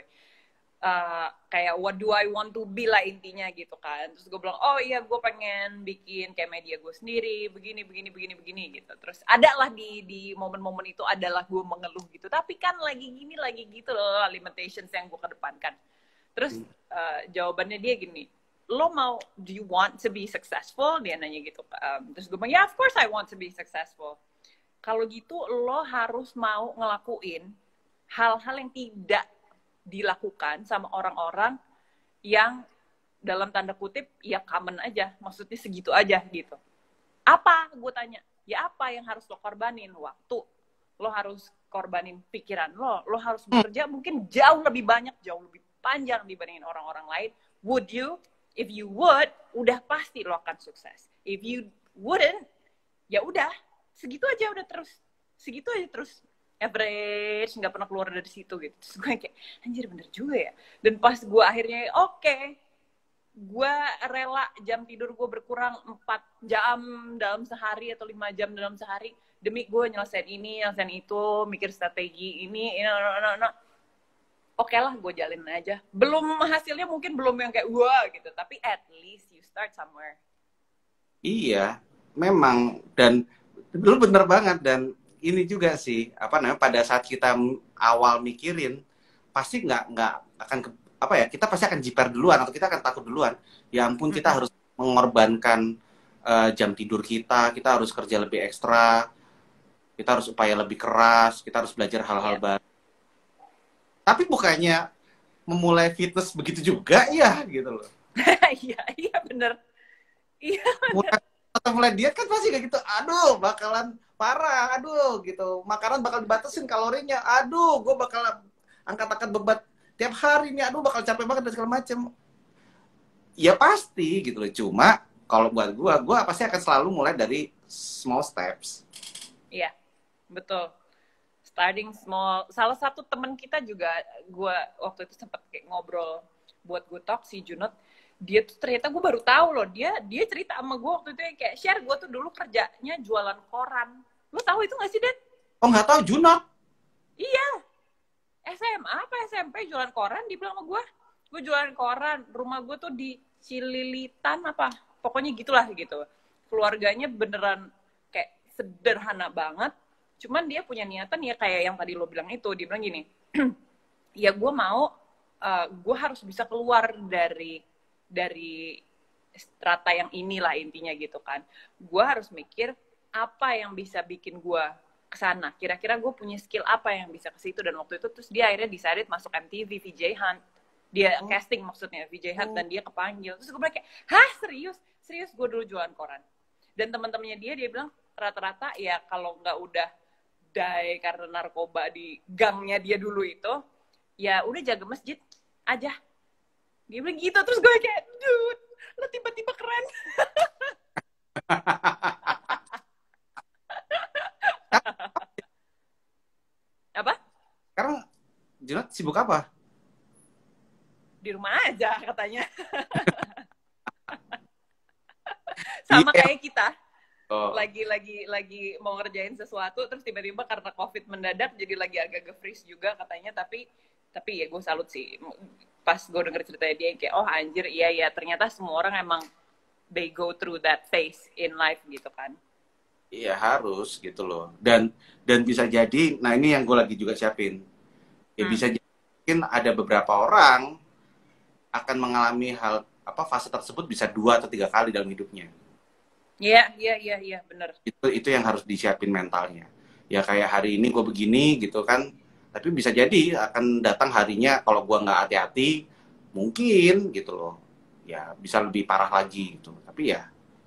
A: kayak what do I want to be lah intinya gitu kan. Terus gue bilang oh iya gue pengen bikin kayak media gue sendiri begini gitu. Terus ada lah di momen-momen itu adalah gue mengeluh gitu, tapi kan lagi gini lagi gitu loh limitations yang gue kedepankan. Terus jawabannya dia gini, lo mau, do you want to be successful? Dia nanya gitu. Terus gue bilang, yeah, of course I want to be successful. Kalau gitu, lo harus mau ngelakuin hal-hal yang tidak dilakukan sama orang-orang yang dalam tanda kutip, ya common aja. Maksudnya segitu aja gitu. Apa? Gue tanya. Ya apa yang harus lo korbanin? Waktu. Lo harus korbanin pikiran lo. Lo harus bekerja mungkin jauh lebih banyak, jauh lebih panjang dibandingin orang-orang lain. Would you? If you would, udah pasti lo akan sukses. If you wouldn't, ya udah, segitu aja udah terus. Segitu aja terus. Average, nggak pernah keluar dari situ gitu. Terus gue kayak, anjir bener juga ya. Dan pas gue akhirnya, oke, gue rela jam tidur gue berkurang 4 jam dalam sehari atau 5 jam dalam sehari. Demi gue nyelesain ini, nyelesain itu, mikir strategi ini, oke lah, gue jalin aja. Belum hasilnya mungkin belum yang kayak wah gitu, tapi at least you start somewhere.
B: Iya, memang. Dan lu bener banget. Dan ini juga sih, apa namanya, pada saat kita awal mikirin, pasti nggak akan kita pasti akan jiper duluan atau kita akan takut duluan. Ya ampun, kita harus mengorbankan jam tidur kita harus kerja lebih ekstra, kita harus upaya lebih keras, kita harus belajar hal-hal baru. Tapi bukannya memulai fitness begitu juga ya gitu loh.
A: Iya bener. Iya.
B: Mulai diet kan pasti kayak gitu. Aduh, bakalan parah. Aduh, gitu. Makanan bakal dibatasin kalorinya. Aduh, gue bakal angkat-angkat beban tiap hari nih. Aduh, bakal capek banget dan segala macem. Ya pasti gitu loh. Cuma kalau buat gue pasti akan selalu mulai dari small steps.
A: Iya, betul. Starting small. Salah satu teman kita juga, gue waktu itu sempat kayak ngobrol buat Good Talk, si Junot. Dia tuh ternyata gue baru tahu loh, dia cerita sama gue waktu itu kayak share, gue tuh dulu kerjanya jualan koran. Lo tahu itu nggak sih, Den?
B: Oh, nggak tahu, Junot?
A: Iya. SMA apa SMP jualan koran, dibilang sama gue. Gue jualan koran, rumah gue tuh di Cililitan apa, pokoknya gitulah gitu. Keluarganya beneran kayak sederhana banget. Cuman dia punya niatan ya kayak yang tadi lo bilang itu. Dia bilang gini, ya gue mau, gue harus bisa keluar dari strata yang inilah intinya gitu kan. Gue harus mikir apa yang bisa bikin gue kesana. Kira-kira gue punya skill apa yang bisa ke situ. Dan waktu itu terus dia akhirnya decided masuk MTV VJ Hunt. Dia casting maksudnya, VJ Hut, dan dia kepanggil. Terus gue bilang kayak, hah serius? Serius, gue dulu jualan koran. Dan teman-temannya dia bilang rata-rata ya kalau nggak udah die karena narkoba di gangnya dia dulu itu, ya udah jaga masjid aja. Dia bilang gitu, terus gue kayak, dude, lo tiba-tiba keren. Apa?
B: Sekarang Junot sibuk apa?
A: Di rumah aja katanya. Sama kayak kita. Lagi mau ngerjain sesuatu terus tiba-tiba karena COVID mendadak jadi lagi agak nge-freeze juga katanya, tapi ya gue salut sih pas gue denger ceritanya dia kayak oh anjir iya ternyata semua orang emang they go through that phase in life gitu kan.
B: Iya harus gitu loh. Dan bisa jadi, nah ini yang gue lagi juga siapin. Ya bisa jadi mungkin ada beberapa orang akan mengalami hal fase tersebut bisa 2 atau 3 kali dalam hidupnya.
A: Iya, bener.
B: Itu yang harus disiapin mentalnya. Ya kayak hari ini gue begini gitu kan, tapi bisa jadi akan datang harinya kalau gue nggak hati-hati, mungkin gitu loh. Ya bisa lebih parah lagi gitu. Tapi ya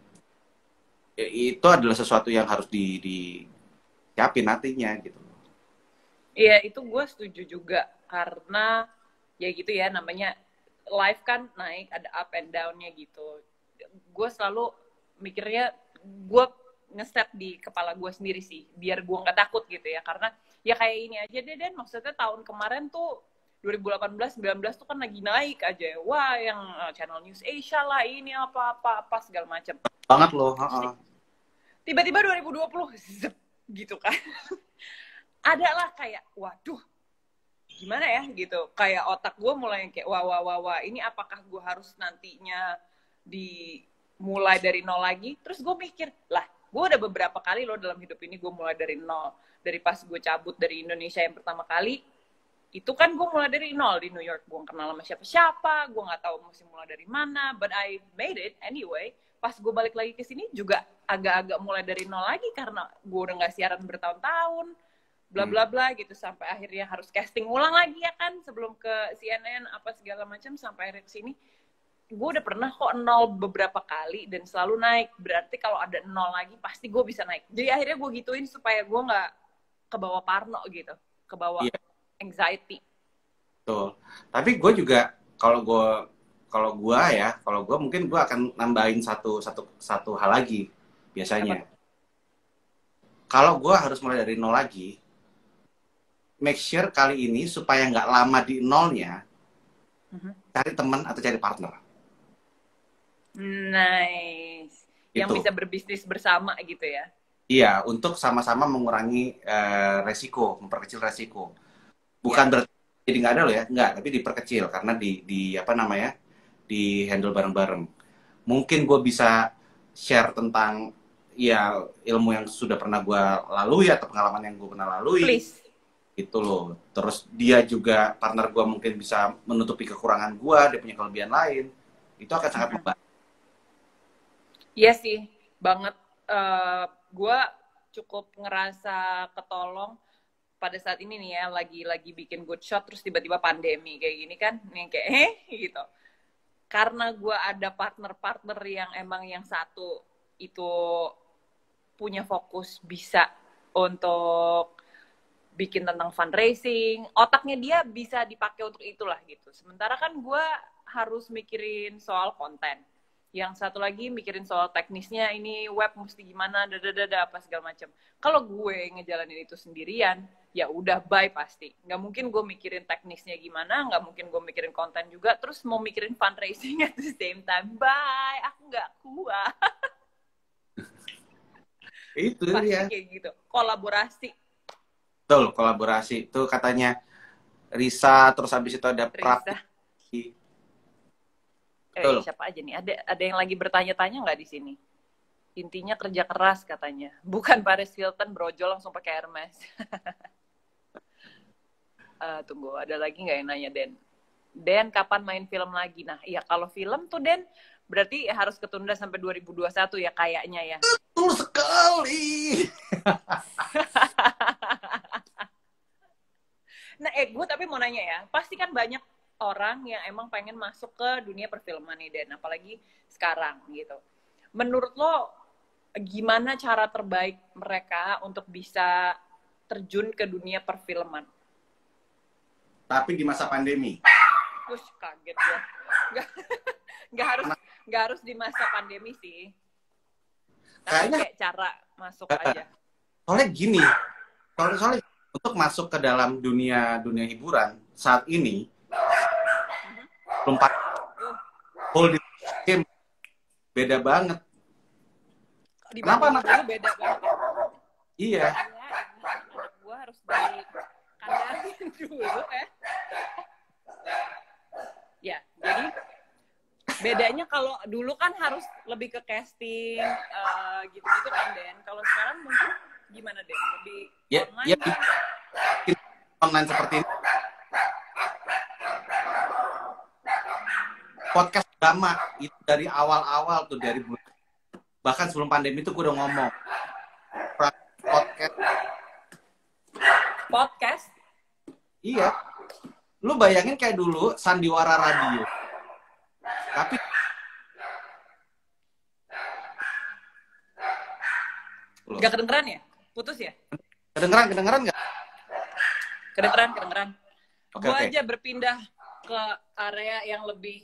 B: itu adalah sesuatu yang harus disiapin nantinya gitu loh.
A: Iya, itu gue setuju juga karena ya gitu ya namanya life kan naik, ada up and down-nya gitu. Gue selalu mikirnya, gue nge-set di kepala gue sendiri sih, biar gue nggak takut gitu ya. Karena ya kayak ini aja deh, Dan. Maksudnya tahun kemarin tuh, 2018-19 tuh kan lagi naik aja. Wah, yang Channel News Asia lah, ini apa segala macam.
B: Banget loh.
A: Tiba-tiba 2020, zep, gitu kan. Ada lah kayak, waduh, gimana ya gitu. Kayak otak gue mulai kayak, wah, ini apakah gue harus nantinya mulai dari nol lagi? Terus gue mikir, lah, gue udah beberapa kali loh dalam hidup ini gue mulai dari nol. Dari pas gue cabut dari Indonesia yang pertama kali, itu kan gue mulai dari nol di New York. Gue gak kenal sama siapa-siapa, gue gak tahu mesti mulai dari mana, but I made it anyway. Pas gue balik lagi ke sini juga agak-agak mulai dari nol lagi karena gue udah gak siaran bertahun-tahun, bla bla bla gitu, sampai akhirnya harus casting ulang lagi ya kan sebelum ke CNN apa segala macam, sampai akhirnya ke sini. Gue udah pernah kok nol beberapa kali dan selalu naik. Berarti kalau ada nol lagi pasti gue bisa naik. Jadi akhirnya gue gituin supaya gue nggak kebawa parno gitu, kebawa anxiety.
B: Tuh. Tapi gue juga kalau gue mungkin gue akan nambahin satu hal lagi biasanya. Kalau gue harus mulai dari nol lagi, make sure kali ini supaya nggak lama di nolnya, cari teman atau cari partner.
A: Nice. Yang bisa berbisnis bersama gitu ya?
B: Iya, untuk sama-sama mengurangi resiko, memperkecil resiko. Bukan berarti jadi nggak ada loh ya, nggak, tapi diperkecil karena di handle bareng-bareng. Mungkin gue bisa share tentang ya ilmu yang sudah pernah gue lalui atau pengalaman yang gue pernah lalui.
A: Please.
B: Itu loh. Terus dia juga, partner gue mungkin bisa menutupi kekurangan gue, dia punya kelebihan lain. Itu akan sangat membantu.
A: Iya sih, banget. Gue cukup ngerasa ketolong pada saat ini nih ya, lagi bikin good shot, terus tiba-tiba pandemi kayak gini kan, nih kayak gitu. Karena gue ada partner-partner yang emang yang satu itu punya fokus bisa untuk bikin tentang fundraising, otaknya dia bisa dipakai untuk itulah gitu. Sementara kan gue harus mikirin soal konten. Yang satu lagi mikirin soal teknisnya, ini web mesti gimana, apa segala macam. Kalau gue ngejalanin itu sendirian, ya udah bye pasti. Nggak mungkin gue mikirin teknisnya gimana, nggak mungkin gue mikirin konten juga, terus mau mikirin fundraising at the same time. Bye, aku nggak kuat.
B: Itu
A: pasti
B: ya.
A: Kayak gitu, kolaborasi.
B: Betul, kolaborasi. Itu katanya Risa, terus habis itu ada Prati.
A: Siapa aja nih? Ada yang lagi bertanya-tanya nggak di sini? Intinya kerja keras katanya. Bukan Paris Hilton brojol langsung pakai Hermes. Tunggu, ada lagi nggak yang nanya, Den? Den, kapan main film lagi? Nah, iya kalau film tuh, Den, berarti harus ketunda sampai 2021 ya kayaknya ya.
B: Betul sekali.
A: Nah, gue tapi mau nanya ya, pasti kan banyak orang yang emang pengen masuk ke dunia perfilman nih, Dan, apalagi sekarang gitu. Menurut lo gimana cara terbaik mereka untuk bisa terjun ke dunia perfilman?
B: Tapi di masa pandemi.
A: Push, kaget ya. Nggak harus nggak harus di masa pandemi sih. Tapi
B: Kayaknya
A: kayak cara masuk aja.
B: soalnya gini, soalnya untuk masuk ke dalam dunia hiburan saat ini belum whole game beda banget. Kenapa
A: Dibandingin dulu beda banget.
B: Iya.
A: Ya, anak gue harus dikandangin dulu ya. Ya, jadi bedanya kalau dulu kan harus lebih ke casting gitu-gitu kan, Den. Kalau sekarang mungkin gimana, Den? Lebih online
B: Ya,
A: kan?
B: online seperti ini. Podcast drama itu dari awal-awal tuh, dari bahkan sebelum pandemi itu gue udah ngomong
A: Podcast?
B: Iya, lu bayangin kayak dulu sandiwara radio, tapi
A: Gak kedengeran ya? Putus ya?
B: kedengeran nggak?
A: Kedengeran.
B: Oke.
A: Gue aja berpindah ke area yang lebih.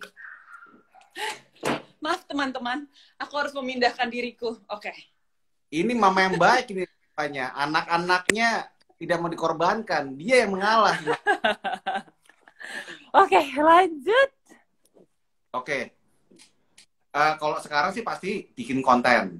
A: Maaf teman-teman, aku harus memindahkan diriku. Oke.
B: Ini mama yang baik ini rupanya. Anak-anaknya tidak mau dikorbankan, dia yang mengalah.
A: Oke, lanjut.
B: Oke. Kalau sekarang sih pasti bikin konten.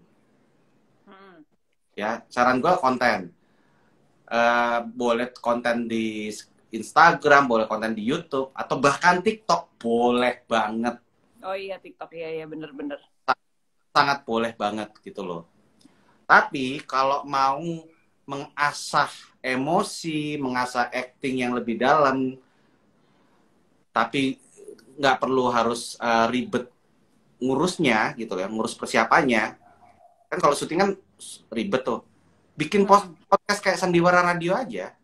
B: Ya, saran gue konten. Boleh konten di Instagram, boleh konten di YouTube, atau bahkan TikTok, boleh banget.
A: Oh iya, TikTok, iya bener-bener.
B: Sangat boleh banget gitu loh. Tapi kalau mau mengasah emosi, mengasah acting yang lebih dalam, tapi nggak perlu harus ribet ngurusnya gitu ya, ngurus persiapannya. Kan kalau syuting kan ribet tuh. Bikin podcast kayak sandiwara radio aja.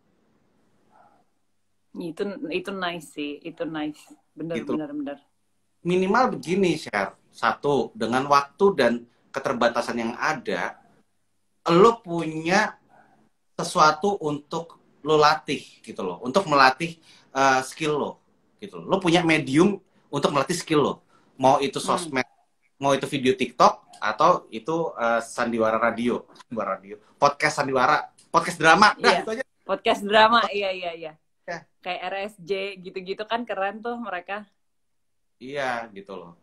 A: Itu nice sih, itu nice. Bener.
B: Minimal begini, Share. Satu, dengan waktu dan keterbatasan yang ada, lo punya sesuatu untuk lo latih gitu loh, untuk melatih skill lo gitu loh. Lo punya medium untuk melatih skill lo. Mau itu sosmed, mau itu video TikTok, atau itu sandiwara radio, podcast sandiwara, podcast drama,
A: iya.
B: Itu aja.
A: Podcast drama, iya. Ya. Kayak RSJ gitu-gitu kan keren tuh mereka.
B: Iya, gitu loh.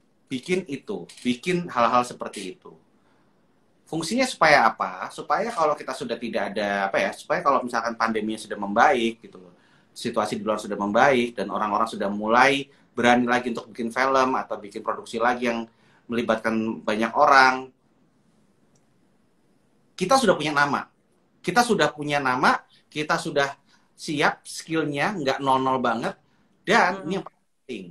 B: Bikin hal-hal seperti itu. Fungsinya supaya apa? Supaya kalau kita sudah tidak ada supaya kalau misalkan pandeminya sudah membaik gitu loh. Situasi di luar sudah membaik dan orang-orang sudah mulai berani lagi untuk bikin film atau bikin produksi lagi yang melibatkan banyak orang. Kita sudah punya nama. Kita sudah siap skillnya, nggak nol-nol banget. Dan ini yang penting,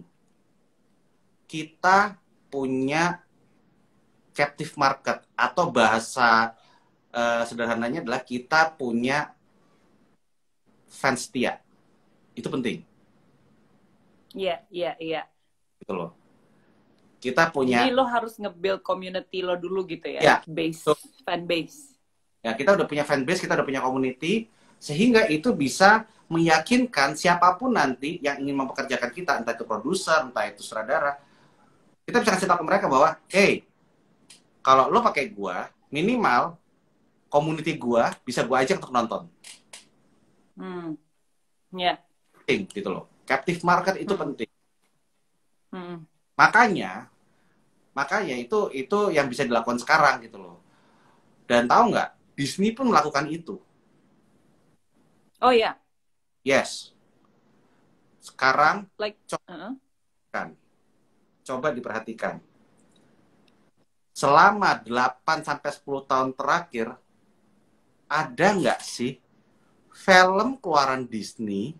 B: kita punya captive market, atau bahasa sederhananya adalah kita punya fans setia. Itu penting.
A: Iya.
B: Gitu loh. Kita punya.
A: Jadi lo harus nge-build community lo dulu gitu ya. Fan base.
B: Ya, kita udah punya fan base, kita udah punya community, sehingga itu bisa meyakinkan siapapun nanti yang ingin mempekerjakan kita, entah itu produser, entah itu sutradara, kita bisa kasih tahu ke mereka bahwa, hey, kalau lo pakai gua, minimal community gua bisa gua ajak untuk nonton.
A: Ya.
B: Penting gitu loh. Captive market itu penting. Makanya itu yang bisa dilakukan sekarang gitu loh. Dan tahu nggak, Disney pun melakukan itu.
A: Oh ya.
B: Yes. Sekarang coba diperhatikan. Selama 8-10 tahun terakhir, ada nggak sih film keluaran Disney,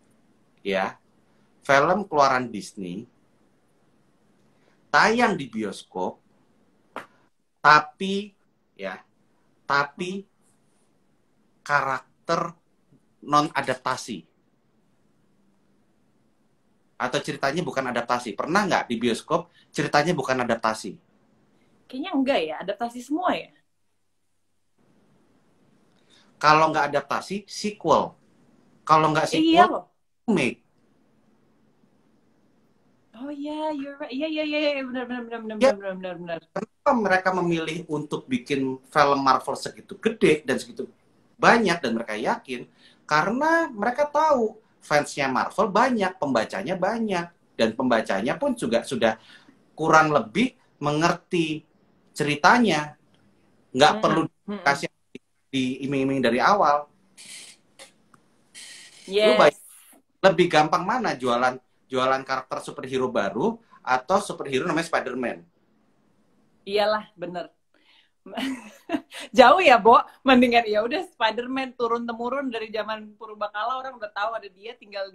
B: tayang di bioskop, tapi karakter non adaptasi? atau ceritanya bukan adaptasi? Pernah nggak di bioskop ceritanya bukan adaptasi?
A: Kayaknya enggak ya, adaptasi semua ya.
B: Kalau nggak adaptasi, sequel. Kalau nggak
A: Iya
B: sequel,
A: loh.
B: remake.
A: Oh iya, you're right. Iya, iya, iya, iya, benar, benar, benar, benar,
B: Ya,
A: benar, benar, benar, benar.
B: kenapa mereka memilih untuk bikin film Marvel segitu gede dan segitu banyak dan mereka yakin? Karena mereka tahu fansnya Marvel banyak, pembacanya banyak, dan pembacanya pun juga sudah kurang lebih mengerti ceritanya. Nggak perlu
A: Mm-mm, mm-mm.
B: dikasih diiming-iming dari awal. Lu
A: Yes,
B: lebih gampang mana jualan jualan karakter superhero baru atau superhero namanya Spider-Man?
A: iyalah, bener. Jauh ya, Bo. Mendingan ya udah Spider-Man turun temurun dari zaman purbakala, orang udah tahu ada dia, tinggal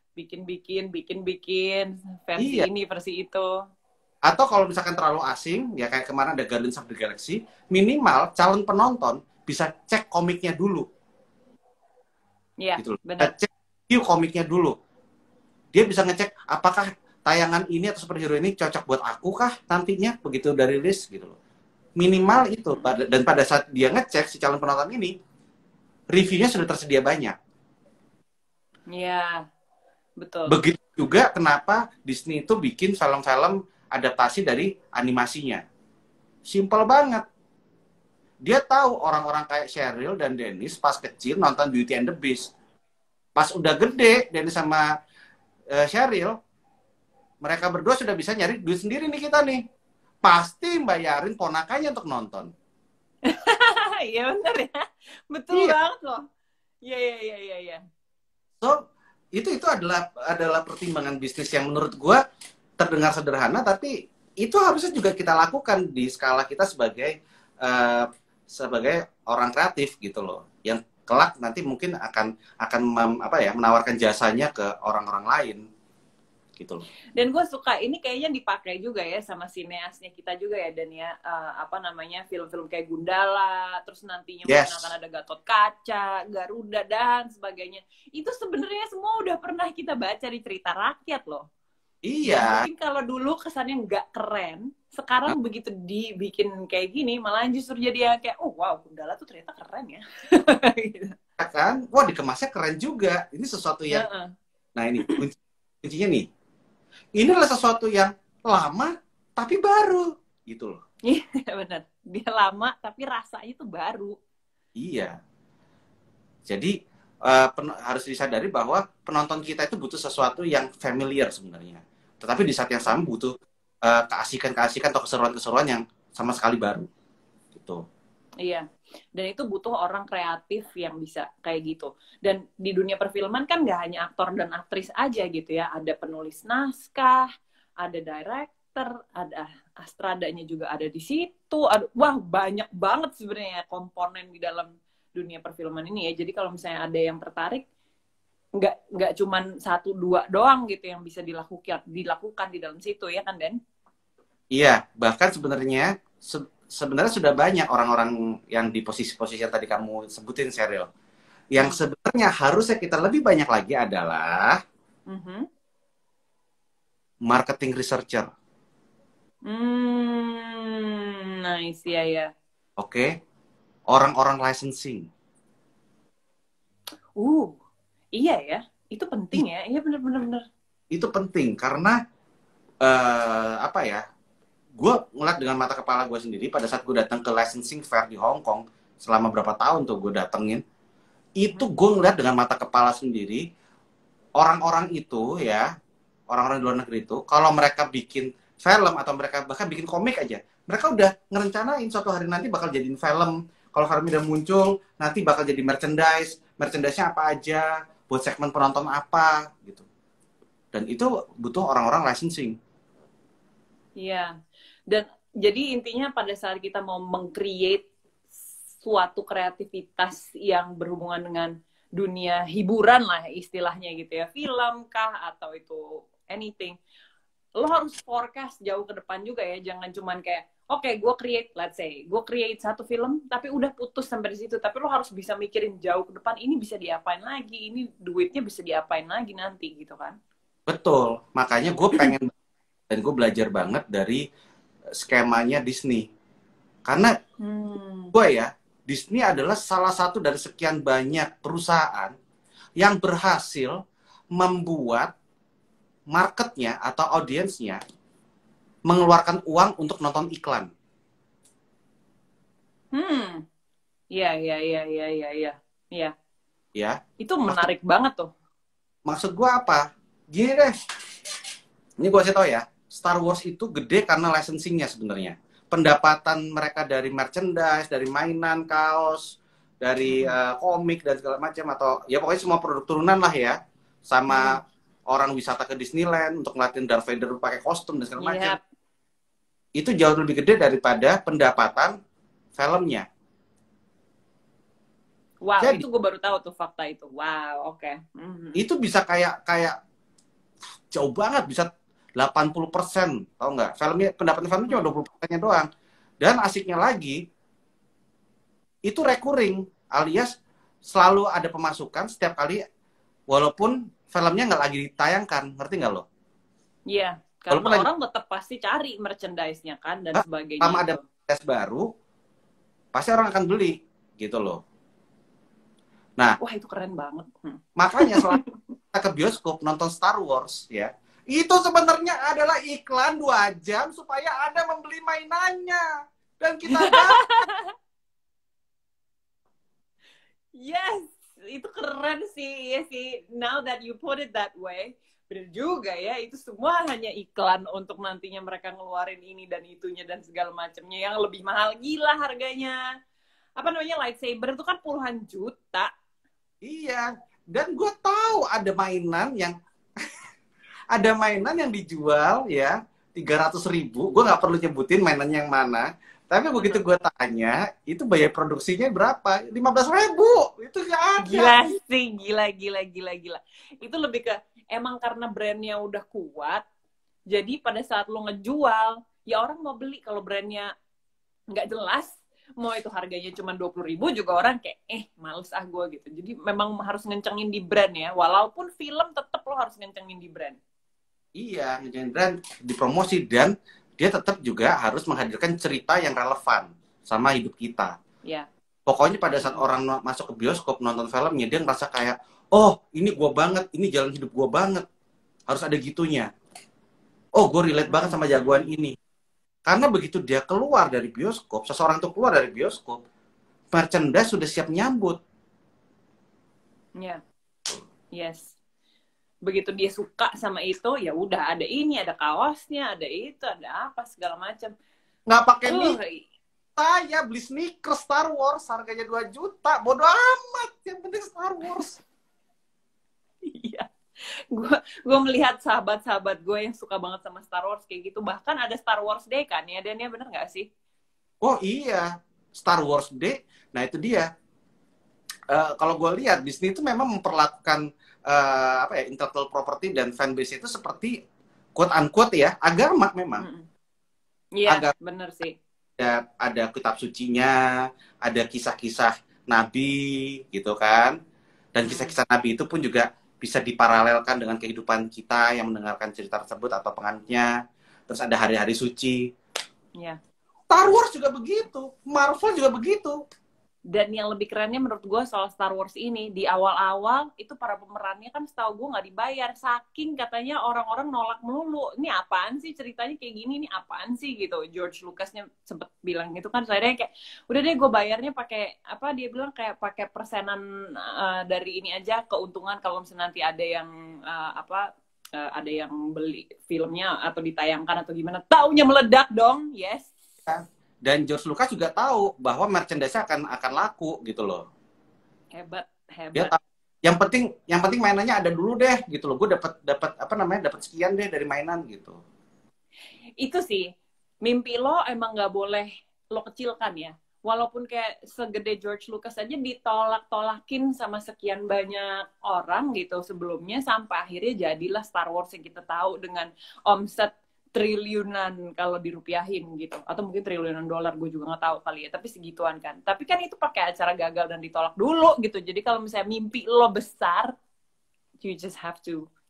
A: bikin versi
B: Iya.
A: ini, versi itu.
B: Atau kalau misalkan terlalu asing, ya kayak kemarin ada Guardians of the Galaxy, minimal calon penonton bisa cek komiknya dulu,
A: Iya,
B: gitu loh.
A: bener.
B: Cek view komiknya dulu. Dia bisa ngecek apakah tayangan ini atau superhero ini cocok buat aku kah nantinya begitu udah rilis gitu loh. Minimal itu. Dan pada saat dia ngecek si calon penonton ini, reviewnya sudah tersedia banyak.
A: Iya, betul.
B: Begitu juga kenapa Disney itu bikin film-film adaptasi dari animasinya. Simple banget. Dia tahu orang-orang kayak Cheryl dan Dennis pas kecil nonton Beauty and the Beast. Pas udah gede, Dennis sama Cheryl, mereka berdua sudah bisa nyari duit sendiri nih kita nih. Pasti bayarin ponakannya untuk nonton.
A: Iya bener ya. Betul
B: Iya.
A: banget loh. Iya, iya, iya, iya, iya.
B: So, itu adalah pertimbangan bisnis yang menurut gue terdengar sederhana, tapi itu harusnya juga kita lakukan di skala kita sebagai orang kreatif gitu loh, yang kelak nanti mungkin akan menawarkan jasanya ke orang-orang lain gitu loh.
A: Dan gue suka ini kayaknya dipakai juga ya sama sineasnya kita juga ya, dan ya apa namanya, film-film kayak Gundala, terus nantinya mungkin akan
B: Yes,
A: ada Gatot Kaca, Garuda dan sebagainya. Itu sebenarnya semua udah pernah kita baca di cerita rakyat loh. Dan
B: iya.
A: mungkin kalau dulu kesannya nggak keren, sekarang begitu dibikin kayak gini malah justru jadi yang kayak, oh wow, Gundala tuh ternyata keren ya. Gitu.
B: Kan, wah dikemasnya keren juga. Ini sesuatu yang,
A: Heeh.
B: nah ini kuncinya nih. Ini adalah sesuatu yang lama tapi baru gitu loh.
A: Iya benar. Dia lama tapi rasanya tuh baru.
B: Iya. Jadi harus disadari bahwa penonton kita itu butuh sesuatu yang familiar sebenarnya. Tetapi di saat yang sama butuh keasikan-keasikan atau keseruan-keseruan yang sama sekali baru. Gitu.
A: Iya. Dan itu butuh orang kreatif yang bisa kayak gitu. Dan di dunia perfilman kan nggak hanya aktor dan aktris aja gitu ya. Ada penulis naskah, ada director, ada astradanya juga ada di situ. Wah, banyak banget sebenarnya komponen di dalam dunia perfilman ini ya. Jadi kalau misalnya ada yang tertarik, nggak cuman satu dua doang gitu yang bisa dilakukan di dalam situ ya kan, Den?
B: Iya, bahkan sebenarnya sudah banyak orang-orang yang di posisi-posisi yang tadi kamu sebutin, Sheryl. Yang
A: Hmm.
B: sebenarnya harusnya kita lebih banyak lagi adalah
A: Mhm.
B: marketing researcher.
A: Nice ya ya.
B: Oke? Orang-orang licensing.
A: Uh, iya ya. Itu penting ya. Iya bener-bener. Bener.
B: Itu penting karena apa ya? Gue ngeliat dengan mata kepala gue sendiri pada saat gue datang ke licensing fair di Hong Kong selama berapa tahun tuh gue datengin, itu gue ngeliat dengan mata kepala sendiri orang-orang itu ya, orang-orang di luar negeri itu kalau mereka bikin film atau mereka bahkan bikin komik aja, mereka udah ngerencanain suatu hari nanti bakal jadiin film. Kalau film udah muncul nanti bakal jadi merchandise-nya apa aja, buat segmen penonton apa gitu. Dan itu butuh orang-orang licensing.
A: Iya. Dan jadi intinya pada saat kita mau meng-create suatu kreativitas yang berhubungan dengan dunia hiburan lah istilahnya gitu ya, film kah atau itu anything, lo harus forecast jauh ke depan juga ya, jangan cuman kayak oke, gue create satu film tapi udah putus sampai di situ, tapi lo harus bisa mikirin jauh ke depan, ini bisa diapain lagi, ini duitnya bisa diapain lagi nanti gitu kan.
B: Betul. Makanya gue pengen dan gue belajar banget dari skemanya Disney. Karena gue ya, Disney adalah salah satu dari sekian banyak perusahaan yang berhasil membuat marketnya atau audiensnya mengeluarkan uang untuk nonton iklan.
A: Iya, iya, iya, iya, iya, iya. Iya.
B: Ya.
A: Itu menarik banget tuh.
B: Maksud gue apa? Gini deh. Ini gue kasih tau ya. Star Wars itu gede karena licensingnya sebenarnya. Pendapatan mereka dari merchandise, dari mainan, kaos, dari komik dan segala macam, atau ya pokoknya semua produk turunan lah ya. Sama orang wisata ke Disneyland untuk ngeliatin Darth Vader pakai kostum dan segala macam. Itu jauh lebih gede daripada pendapatan filmnya.
A: Wow, jadi, itu gue baru tahu tuh fakta itu. Wow, oke.
B: Itu bisa kayak jauh banget, bisa 80%, tau nggak? Pendapatan filmnya cuma 20%-nya doang. Dan asiknya lagi, itu recurring, alias selalu ada pemasukan setiap kali, walaupun filmnya nggak lagi ditayangkan, ngerti nggak lo?
A: Iya, karena orang tetap pasti cari merchandise-nya kan, dan sebagainya.
B: Sama ada merchandise baru, pasti orang akan beli, gitu loh. Nah,
A: wah itu keren banget.
B: Makanya selalu kita ke bioskop nonton Star Wars ya, itu sebenarnya adalah iklan 2 jam supaya Anda membeli mainannya dan kita
A: Yes, itu keren sih, ya sih. Now that you put it that way, bener juga ya. Itu semua hanya iklan untuk nantinya mereka ngeluarin ini dan itunya dan segala macamnya yang lebih mahal, gila harganya. Apa namanya, lightsaber itu kan puluhan juta.
B: Iya, dan gue tahu ada mainan yang ada mainan yang dijual ya 300.000. Gue nggak perlu nyebutin mainannya yang mana. Tapi begitu gue tanya, itu biaya produksinya berapa? 15.000. Itu nggak ada.
A: Gila sih, gila. Itu lebih ke emang karena brandnya udah kuat. Jadi pada saat lo ngejual, ya orang mau beli. Kalau brandnya nggak jelas, mau itu harganya cuma 20.000 juga orang kayak males gue gitu. Jadi memang harus ngencengin di brand ya, walaupun film tetap lo harus ngencengin di brand.
B: Iya, ngencengin brand, dipromosi, dan dia tetap juga harus menghadirkan cerita yang relevan sama hidup kita.
A: Iya.
B: Pokoknya pada saat orang masuk ke bioskop nonton filmnya, dia ngerasa kayak, oh ini gue banget, ini jalan hidup gue banget, harus ada gitunya. Oh gue relate banget sama jagoan ini. Karena begitu dia keluar dari bioskop, seseorang itu keluar dari bioskop, merchandise sudah siap nyambut.
A: Iya. Yes. Begitu dia suka sama itu, ya udah ada ini, ada kaosnya, ada itu, ada apa segala macam.
B: Nggak pakai saya beli sneakers Star Wars harganya 2 juta, bodo amat, yang penting Star Wars.
A: Iya. Gue melihat sahabat-sahabat gue yang suka banget sama Star Wars kayak gitu. Bahkan ada Star Wars Day kan ya, Dan ya, bener nggak sih?
B: Oh iya, Star Wars Day. Nah itu dia. Kalau gue lihat Disney itu memang memperlakukan intellectual property dan fanbase itu seperti quote unquote ya agama memang.
A: Iya, bener sih.
B: Ada kitab sucinya, ada kisah-kisah Nabi gitu kan, dan kisah-kisah Nabi itu pun juga bisa diparalelkan dengan kehidupan kita yang mendengarkan cerita tersebut atau penganutnya. Terus ada hari-hari suci.
A: Yeah.
B: Star Wars juga begitu, Marvel juga begitu.
A: Dan yang lebih kerennya menurut gue soal Star Wars ini, di awal-awal itu para pemerannya kan setahu gue nggak dibayar. Saking katanya orang-orang nolak melulu. Ini apaan sih ceritanya kayak gini, ini apaan sih gitu. George Lucasnya sempet bilang gitu kan. Saya kayak, udah deh gue bayarnya pakai, apa dia bilang kayak pakai persenan dari ini aja, keuntungan kalau misalnya nanti ada yang, ada yang beli filmnya atau ditayangkan atau gimana. Taunya meledak dong, yes.
B: Dan George Lucas juga tahu bahwa merchandise akan laku gitu loh.
A: Hebat.
B: Dia tahu. Yang penting mainannya ada dulu deh gitu loh. Gue dapat sekian deh dari mainan gitu.
A: Itu sih mimpi lo emang nggak boleh lo kecilkan ya. Walaupun kayak segede George Lucas aja ditolak-tolakin sama sekian banyak orang gitu sebelumnya sampai akhirnya jadilah Star Wars yang kita tahu dengan omset triliunan kalau dirupiahin gitu, atau mungkin triliunan dolar, gue juga nggak tahu kali ya, tapi segituan kan. Tapi kan itu pakai acara gagal dan ditolak dulu gitu. Jadi kalau misalnya mimpi lo besar, you just have to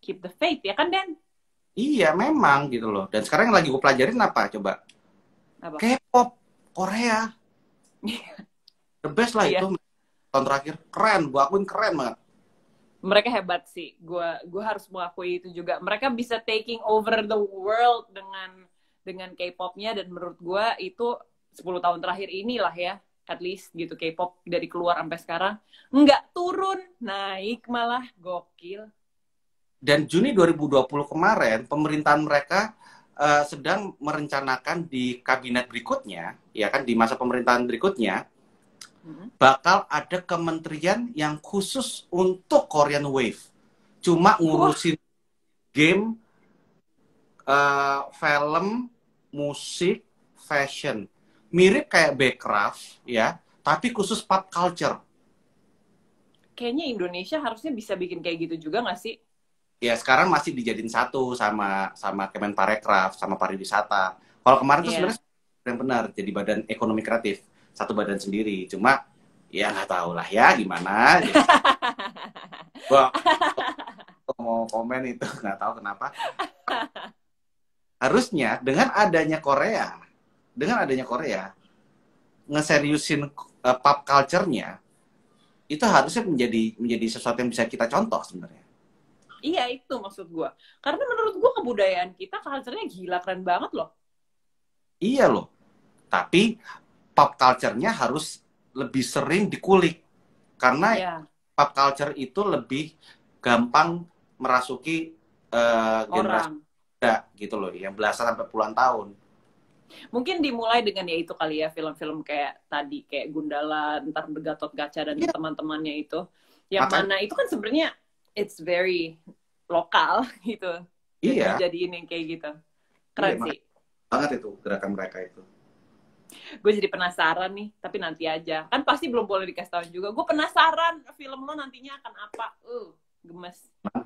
A: keep the faith ya kan Dan?
B: Iya memang gitu loh. Dan sekarang yang lagi gue pelajarin apa coba?
A: Apa?
B: K-pop Korea. The best lah
A: Iya.
B: itu tahun terakhir. Keren, gue akuin keren banget.
A: Mereka hebat sih. Gue harus mengakui itu juga. Mereka bisa taking over the world dengan K-popnya, dan menurut gue itu 10 tahun terakhir inilah ya, at least gitu, K-pop dari keluar sampai sekarang nggak turun, naik malah, gokil.
B: Dan Juni 2020 kemarin pemerintahan mereka sedang merencanakan di kabinet berikutnya, ya kan, di masa pemerintahan berikutnya bakal ada kementerian yang khusus untuk Korean Wave. Cuma ngurusin game, film, musik, fashion. Mirip kayak Backcraft ya, tapi khusus pop culture.
A: Kayaknya Indonesia harusnya bisa bikin kayak gitu juga nggak sih?
B: Ya sekarang masih dijadiin satu sama Kemenparekraf, sama pariwisata. Kalau kemarin tuh sebenarnya yang benar jadi badan ekonomi kreatif, satu badan sendiri. Cuma ya nggak tahu lah ya gimana. Gua mau komen itu nggak tahu kenapa. Harusnya dengan adanya Korea ngeseriusin pop culture-nya, itu harusnya menjadi sesuatu yang bisa kita contoh sebenarnya.
A: Iya, itu maksud gue. Karena menurut gue kebudayaan kita, culture-nya gila, keren banget loh.
B: Iya loh. Tapi pop culture-nya harus lebih sering dikulik. Karena pop culture itu lebih gampang merasuki generasi muda gitu loh, yang belasan sampai puluhan tahun.
A: Mungkin dimulai dengan ya itu kali ya, film-film kayak tadi, kayak Gundala, ntar Gatot-Kaca dan teman-temannya itu. Yang mana itu kan sebenarnya it's very lokal gitu. Jadi ini kayak gitu. Keren sih.
B: Banget itu gerakan mereka itu.
A: Gue jadi penasaran nih, tapi nanti aja. Kan pasti belum boleh dikasih tahu juga. Gue penasaran film lo nantinya akan apa. Gemes.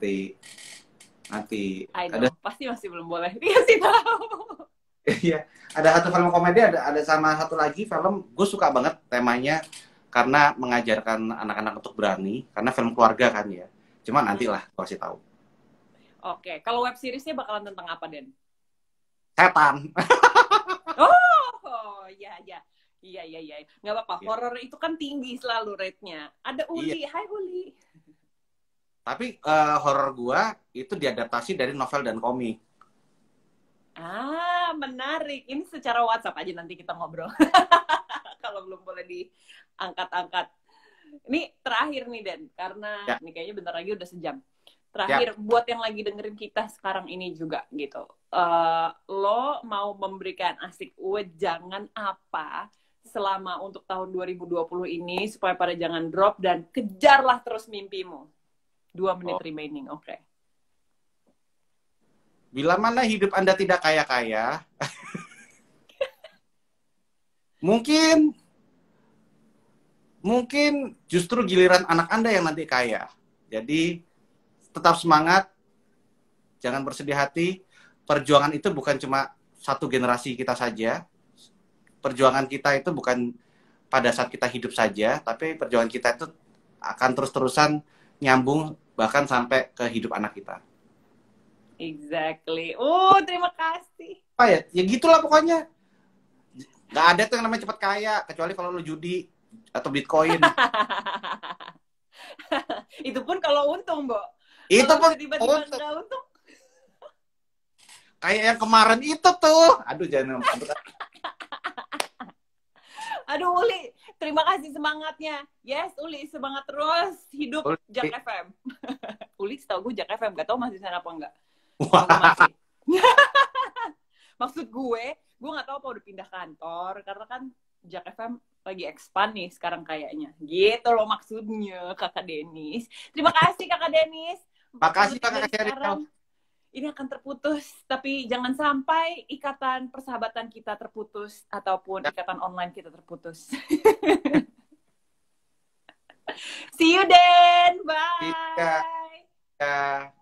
B: Nanti.
A: Pasti masih belum boleh dikasih tahu.
B: Iya, ada satu film komedi, ada sama satu lagi film gue suka banget temanya karena mengajarkan anak-anak untuk berani, karena film keluarga kan ya. Cuma nantilah gue kasih tahu.
A: Oke, kalau web seriesnya bakalan tentang apa, Den?
B: Setan.
A: Iya. Nggak apa-apa, horor itu kan tinggi selalu rate-nya. Ada Uli, hai Uli.
B: Tapi horor gue itu diadaptasi dari novel dan komik.
A: Menarik. Ini secara WhatsApp aja nanti kita ngobrol. Kalau belum boleh diangkat-angkat. Ini terakhir nih, Den. Karena ini kayaknya bentar lagi udah sejam. Terakhir, buat yang lagi dengerin kita sekarang ini juga gitu. Lo mau memberikan asik jangan apa selama untuk tahun 2020 ini supaya pada jangan drop dan kejarlah terus mimpimu. 2 menit remaining, oke.
B: Bila mana hidup Anda tidak kaya-kaya, mungkin justru giliran anak Anda yang nanti kaya. Jadi tetap semangat, jangan bersedih hati. Perjuangan itu bukan cuma satu generasi kita saja. Perjuangan kita itu bukan pada saat kita hidup saja, tapi perjuangan kita itu akan terus-terusan nyambung bahkan sampai ke hidup anak kita.
A: Exactly. Terima kasih.
B: Ya gitulah pokoknya. Gak ada tuh yang namanya cepat kaya, kecuali kalau lo judi atau Bitcoin.
A: Itu pun kalau untung, Bo.
B: Itu pun
A: tiba-tiba nggak untung.
B: Kayak yang kemarin itu tuh. Aduh, jangan.
A: Aduh, Uli, terima kasih semangatnya. Yes, Uli, semangat terus. Hidup Jak FM. Uli, setahu gue Jak FM. Gak tau masih sana apa enggak. Masih. Maksud gue gak tahu apa udah pindah kantor. Karena kan Jak FM lagi expand nih sekarang kayaknya. Gitu loh maksudnya, Kakak Denis. Terima kasih, Kakak Denis.
B: Makasih, Kakak Sheryl.
A: Ini akan terputus, tapi jangan sampai ikatan persahabatan kita terputus ataupun ikatan online kita terputus. See you then, bye.
B: Yeah.